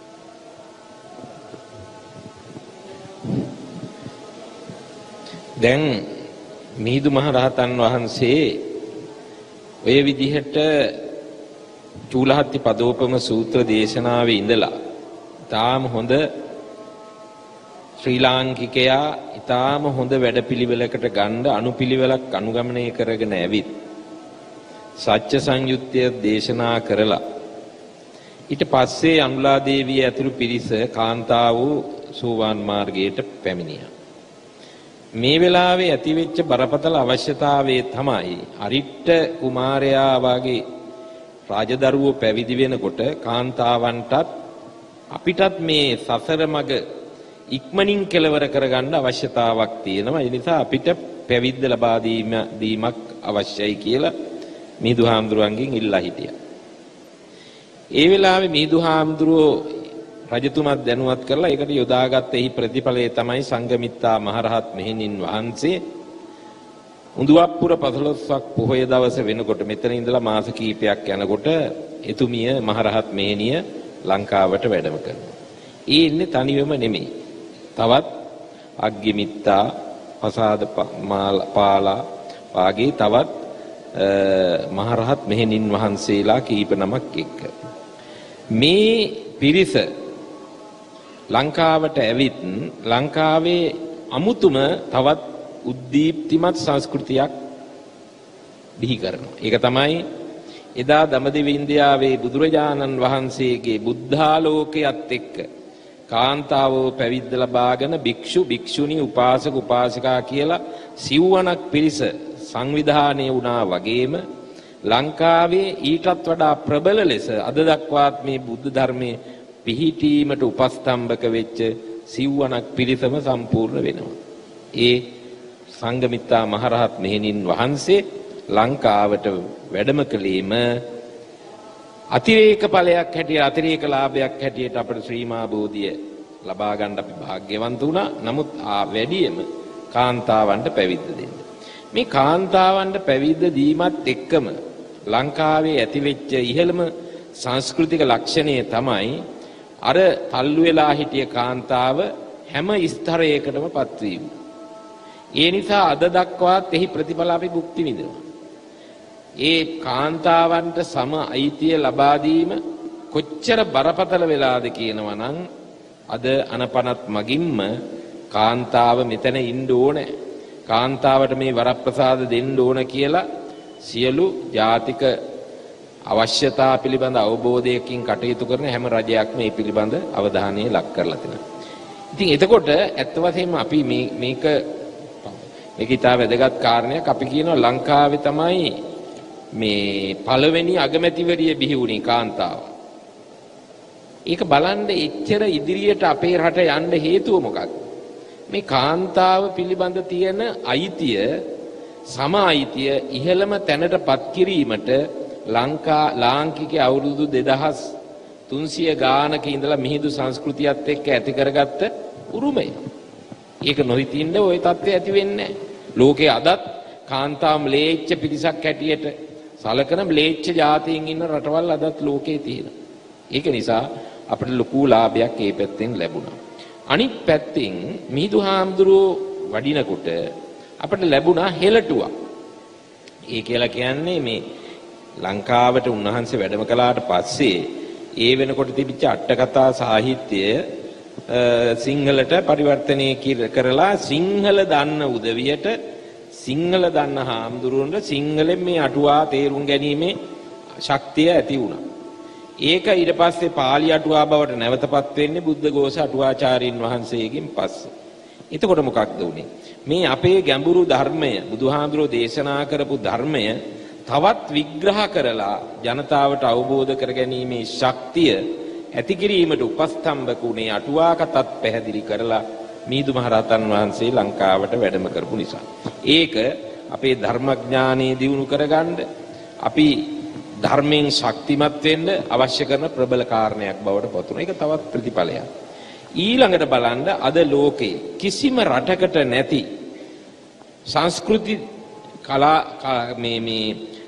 දැන් මිහිඳු මහරහතන් වහන්සේ ඔය විදිහට චූලහත්ති පදෝපම සූත්‍ර දේශනාවේ ඉඳලා ඊටාම හොඳ ශ්‍රී ලාංකිකයා ඊටාම හොඳ වැඩපිළිවෙලකට ගන්න අනුපිළිවෙලක් අනුගමනය කරගෙන ඇවිත් සත්‍ය සංයුත්තය දේශනා කරලා ඊට පස්සේ අනුලා දේවිය ඇතුළු පිරිස කාන්තාව සෝවාන් මාර්ගයට පැමිණියා. මේ වෙලාවේ ඇතිවෙච්ච බරපතල අවශ්‍යතාවයේ තමයි අරිට්ඨ කුමාරයා වගේ රාජදරුවෝ පැවිදි වෙනකොට කාන්තාවන්ටත් අපිටත් මේ සසර මඟ ඉක්මනින් කෙලවර කරගන්න අවශ්‍යතාවක් තියෙනවා. ඒ නිසා අපිට පැවිද්ද ලබා දීමක් අවශ්‍යයි කියලා මිහිඳු හාමුදුරුවන්ගෙන් ඉල්ලා හිටියා. ඒ වෙලාවේ මිහිඳු හාමුදුරුවෝ රජතුමත් දැනුවත් කරලා ඒකට යොදාගත්ත එහි ප්‍රතිඵලය තමයි සංඝමිත්තා මහරහත් මෙහෙණින් වහන්සේ උඳුවප්පුර 15ක් පොහොය දවස වෙනකොට මෙතන ඉඳලා මාස කිහිපයක් යනකොට එතුමිය මහරහත් මෙහෙණිය ලංකාවට වැඩම කරනවා. ඒ ඉන්නේ තනියම නෙමෙයි. තවත් අග්ගිමිත්තා, පසාද පාලා වාගේ තවත් මහරහත් මෙහෙණින් වහන්සේලා කීප නමක් එක්ක මේ පිරිස ලංකාවට ඇවිත් ලංකාවේ අමුතුම තවත් උද්දීප්තිමත් සංස්කෘතියක් බිහි කරනවා. ඒක තමයි එදා දඹදිව ඉන්දියාවේ බුදුරජාණන් වහන්සේගේ බුද්ධාලෝකයත් එක්ක කාන්තාවෝ පැවිද්ද ලබාගෙන භික්ෂු භික්ෂුණී උපාසක උපාසිකා කියලා සිව්වණක් පිරිස සංවිධානය වුණා වගේම ලංකාවේ ඊටත් වඩා ප්‍රබල ලෙස අද දක්වාත් මේ බුද්ධ ධර්මයේ පිහිටීමට උපස්තම්භක වෙච්ච සිව්වණක් පිරිසම සම්පූර්ණ වෙනවා. ඒ සංඝමිත්තා මහරහත් මෙහෙණින් වහන්සේ ලංකාවට වැඩම කළේම අතිරේක ඵලයක් හැටියට අතිරේක ලාභයක් හැටියට අපේ ශ්‍රීමා බෝධිය ලබා ගන්න අපි වාග්යවන්ත වුණා. නමුත් වැඩියෙම කාන්තාවන්ට පැවිද්ද දෙන්න. මේ කාන්තාවන්ට පැවිද්ද දීමත් එක්කම ලංකාවේ ඇතිවෙච්ච ඉහළම සංස්කෘතික ලක්ෂණය තමයි අර තල්ලු වෙලා හිටිය කාන්තාව හැම ස්තරයකටම පත්වීම. ඒ නිසා අද දක්වාත් එහි ප්‍රතිඵල අපි භුක්ති විඳිනවා. ඒ කාන්තාවන්ට සම අයිතිය ලබා දීම කොච්චර බරපතල වෙලාද කියනවා නම් අද අනපනත් මගින්ම කාන්තාව මෙතන ඉන්න ඕනේ. කාන්තාවට මේ වරප්‍රසාද දෙන්න ඕන කියලා සියලු ජාතික අවශ්‍යතා පිළිබඳ අවබෝධයකින් කටයුතු කරන හැම රජයක්ම මේ පිළිබඳ අවධානය ලක් කරලා තියෙනවා. ඉතින් එතකොට ඇත්ත වශයෙන්ම අපි මේක ඉතා වැදගත් කාරණයක්. අපි කියනවා ලංකාවේ තමයි මේ පළවෙනි අගමැතිවරිය බිහි වුණේ කාන්තාව. ඒක බලන්න එච්චර ඉදිරියට අපේ රට යන්න හේතුව මොකක්ද? මේ කාන්තාව පිළිබඳ තියෙන අයිතිය සම අයිතිය ඉහළම තැනටපත් කිරීමට ලාංකික අවුරුදු 2300 ගානක ඉඳලා මිහිඳු සංස්කෘතියත් එක්ක ඇති කරගත්ත උරුමය. ඒක නොහිතින්න ওই தත්ත්වය ඇති වෙන්නේ නැහැ. ලෝකයේ අදත් කාන්තාව ම්ලේච්ඡ පිරිසක් හැටියට සලකන ම්ලේච්ඡ ජාතීන් ඉන්න රටවල් අදත් ලෝකේ තියෙනවා. ඒක නිසා අපිට ලොකු ලාභයක් ඒ පැත්තෙන් ලැබුණා. අනිත් පැත්තෙන් මිහිඳු හාමුදුරුවෝ වඩිනකොට අපිට ලැබුණා හෙළටුවක්. ඒ කියලා කියන්නේ මේ ලංකාවට උන්වහන්සේ වැඩම කළාට පස්සේ ඒ වෙනකොට තිබිච්ච අටකතා සාහිත්‍යය සිංහලට පරිවර්තනය කරලා සිංහල දන්න උදවියට සිංහල දන්න හාමුදුරුවන්ට සිංහලෙන් මේ අටුවා තේරුම් ගැනීමේ ශක්තිය ඇති වුණා. ඒක ඊට පස්සේ පාලි අටුවා බවට නැවතපත් වෙන්නේ බුද්ධඝෝෂ අටුවාචාර්යින් වහන්සේගෙන් පස්සේ. එතකොට මොකක්ද උනේ? මේ අපේ ගැඹුරු ධර්මය බුදුහාමුදුරෝ දේශනා කරපු ධර්මය තවත් විග්‍රහ කරලා ජනතාවට අවබෝධ කරගැනීමේ ශක්තිය ඇති කිරීමට උපස්තම්භක උනේ අටුවා කතත් පැහැදිලි කරලා මිහිඳු මහරහතන් වහන්සේ ලංකාවට වැඩම කරපු නිසා. ඒක අපේ ධර්මඥානෙ දියුණු කරගන්න අපි ධර්මයෙන් ශක්තිමත් වෙන්න අවශ්‍ය කරන ප්‍රබල කාරණයක් බවට පතුන. ඒක තවත් ප්‍රතිඵලයක්. ඊළඟට බලන්න අද ලෝකේ කිසිම රටකට නැති සංස්කෘති කලා මේ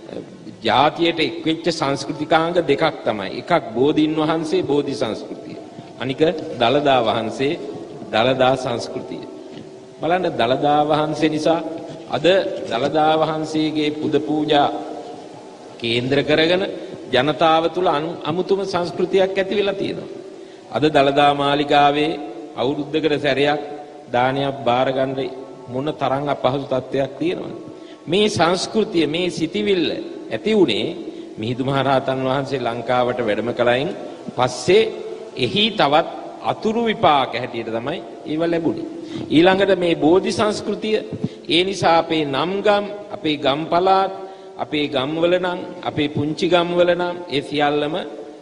ජාතියට එක්වෙච්ච සංස්කෘතිකාංග දෙකක් තමයි. එකක් බෝධීන් වහන්සේ බෝධි සංස්කෘතිය. අනික දළදා වහන්සේ දළදා සංස්කෘතිය. බලන්න දළදා වහන්සේ නිසා අද දළදා වහන්සේගේ පුද පූජා කේන්ද්‍ර කරගෙන ජනතාව තුළ අමුතුම සංස්කෘතියක් ඇති වෙලා තියෙනවා. අද දළදා මාලිගාවේ අවුරුද්දකට සැරයක් දානයක් බාර ගන්න මොන තරම් අපහසු තත්ත්වයක් තියෙනවද? මේ සංස්කෘතිය මේ සිටිවිල්ල ඇති උනේ මිහිඳු මහරහතන් වහන්සේ ලංකාවට වැඩම කලයින් පස්සේ එහි තවත් අතුරු විපාක හැටියට තමයි ඒව ලැබුණේ. ඊළඟට මේ බෝධි සංස්කෘතිය ඒ නිසා අපේ නම්ගම් අපේ ගම් පළාත් අපේ ගම්වල නම් අපේ පුංචි ගම්වල නම් ඒ සියල්ලම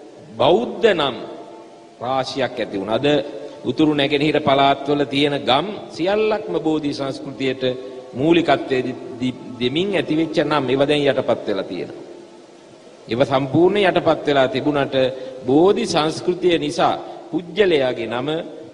බෞද්ධ නම් රාශියක් ඇති වුණා. අද උතුරු නැගෙනහිර පළාත්වල තියෙන ගම් සියල්ලක්ම බෝධි සංස්කෘතියට මූලිකත්වයේ දෙමින් ඇතිවෙච්ච නම් ඒව දැන් යටපත් වෙලා තියෙනවා. ඒව සම්පූර්ණ යටපත් වෙලා තිබුණට බෝධි සංස්කෘතිය නිසා පුජ්‍යලයාගේ නම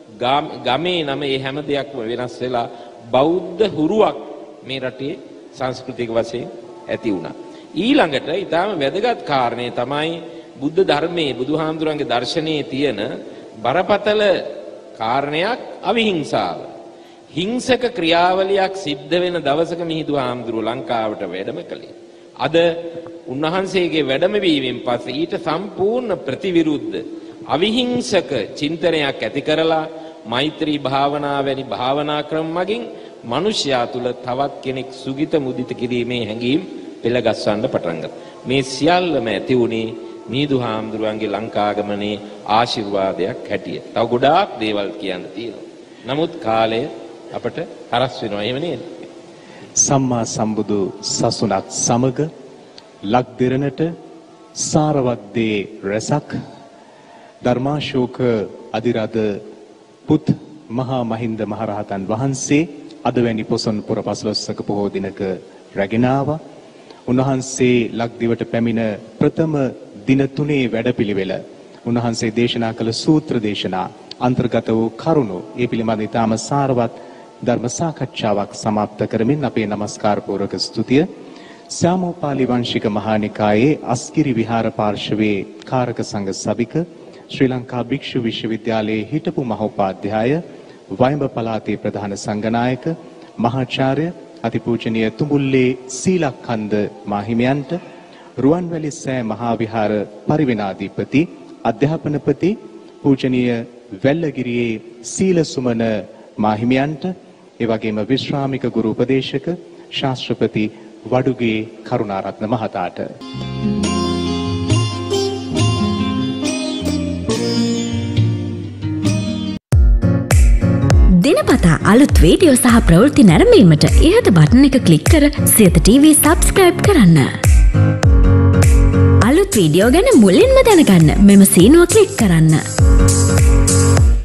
ගමේ නම මේ හැම දෙයක්ම වෙනස් වෙලා බෞද්ධ හුරුවක් මේ රටේ සංස්කෘතික වශයෙන් ඇති වුණා. ඊළඟට ඊටාම වැදගත් කාරණේ තමයි බුද්ධ ධර්මයේ බුදුහාමුදුරන්ගේ දර්ශනයේ තියෙන බරපතල කාරණයක් අවිහිංසාව. හිංසක ක්‍රියාවලියක් සිද්ධ වෙන දවසක මිහිඳු හාමුදුරුවෝ ලංකාවට වැඩම කළේ. අද උන්වහන්සේගේ වැඩම වීමෙන් පස්සේ ඊට සම්පූර්ණ ප්‍රතිවිරුද්ධ අවිහිංසක චින්තනයක් ඇති කරලා මෛත්‍රී භාවනා වැනි භාවනා ක්‍රම මගින් මිනිසයා තුළ තවත් කෙනෙක් සුගිත මුදිත කිරීමේ හැඟීම් පෙළ ගස්වන්න පටන් ගත්තා. මේ සියල්ලම ඇති වුණේ මිහිඳු හාමුදුරුවන්ගේ ලංකාගමනේ ආශිර්වාදයක් හැටියට. තව ගොඩාක් දේවල් කියන්න තියෙනවා. නමුත් කාලය අපට හරස් වෙනවා. එහෙම නේද? සම්මා සම්බුදු සසුනක් සමග ලක්දිරණට සාරවත් දේ රසක් ධර්මාශෝක අධිරාජ පුත් මහා මහින්ද මහරහතන් වහන්සේ අද වැනි පොසොන් පුර 15ක පොහෝ දිනක රැගෙන ආවා. උන්වහන්සේ ලක්දිවට පැමිණ ප්‍රථම දින 3 වැඩපිළිවෙල උන්වහන්සේ දේශනා කළ සූත්‍ර දේශනා අන්තර්ගත වූ කරුණු ඒ පිළිබඳ ඉතාම සාරවත් ධර්ම සාකච්ඡාවක් සමාප්ත කරමින් අපේ নমස්කාර පූර්වක ස්තුතිය සාමෝපාලි වංශික මහානිකායේ අස්කිරි විහාර පාර්ශවයේ කාරක සංඝ සභික ශ්‍රී ලංකා භික්ෂු විශ්වවිද්‍යාලයේ හිටපු මහෝපාධ්‍යාය වයඹ පළාතේ ප්‍රධාන සංඝනායක මහාචාර්ය අතිපූජනීය තුඹුල්ලේ සීලක්ඛන්ද මාහිමියන්ට රුවන්වැලි සෑ මහා විහාර පරිවෙනාධිපති අධ්‍යාපනපති පූජනීය වැල්ලගිරියේ සීලසුමන මාහිමියන්ට ඒ වගේම විශ්‍රාමික ගුරු උපදේශක ශාස්ත්‍රපති වඩුගේ කරුණාරත්න මහතාට දිනපතා අලුත් වීඩියෝ සහ ප්‍රවෘත්ති නැරඹීමට ඉහත බටන් එක ක්ලික් කර සියත TV සබ්ස්ක්‍රයිබ් කරන්න. අලුත් වීඩියෝ ගැන මුලින්ම දැනගන්න මෙම සීනුව ක්ලික් කරන්න.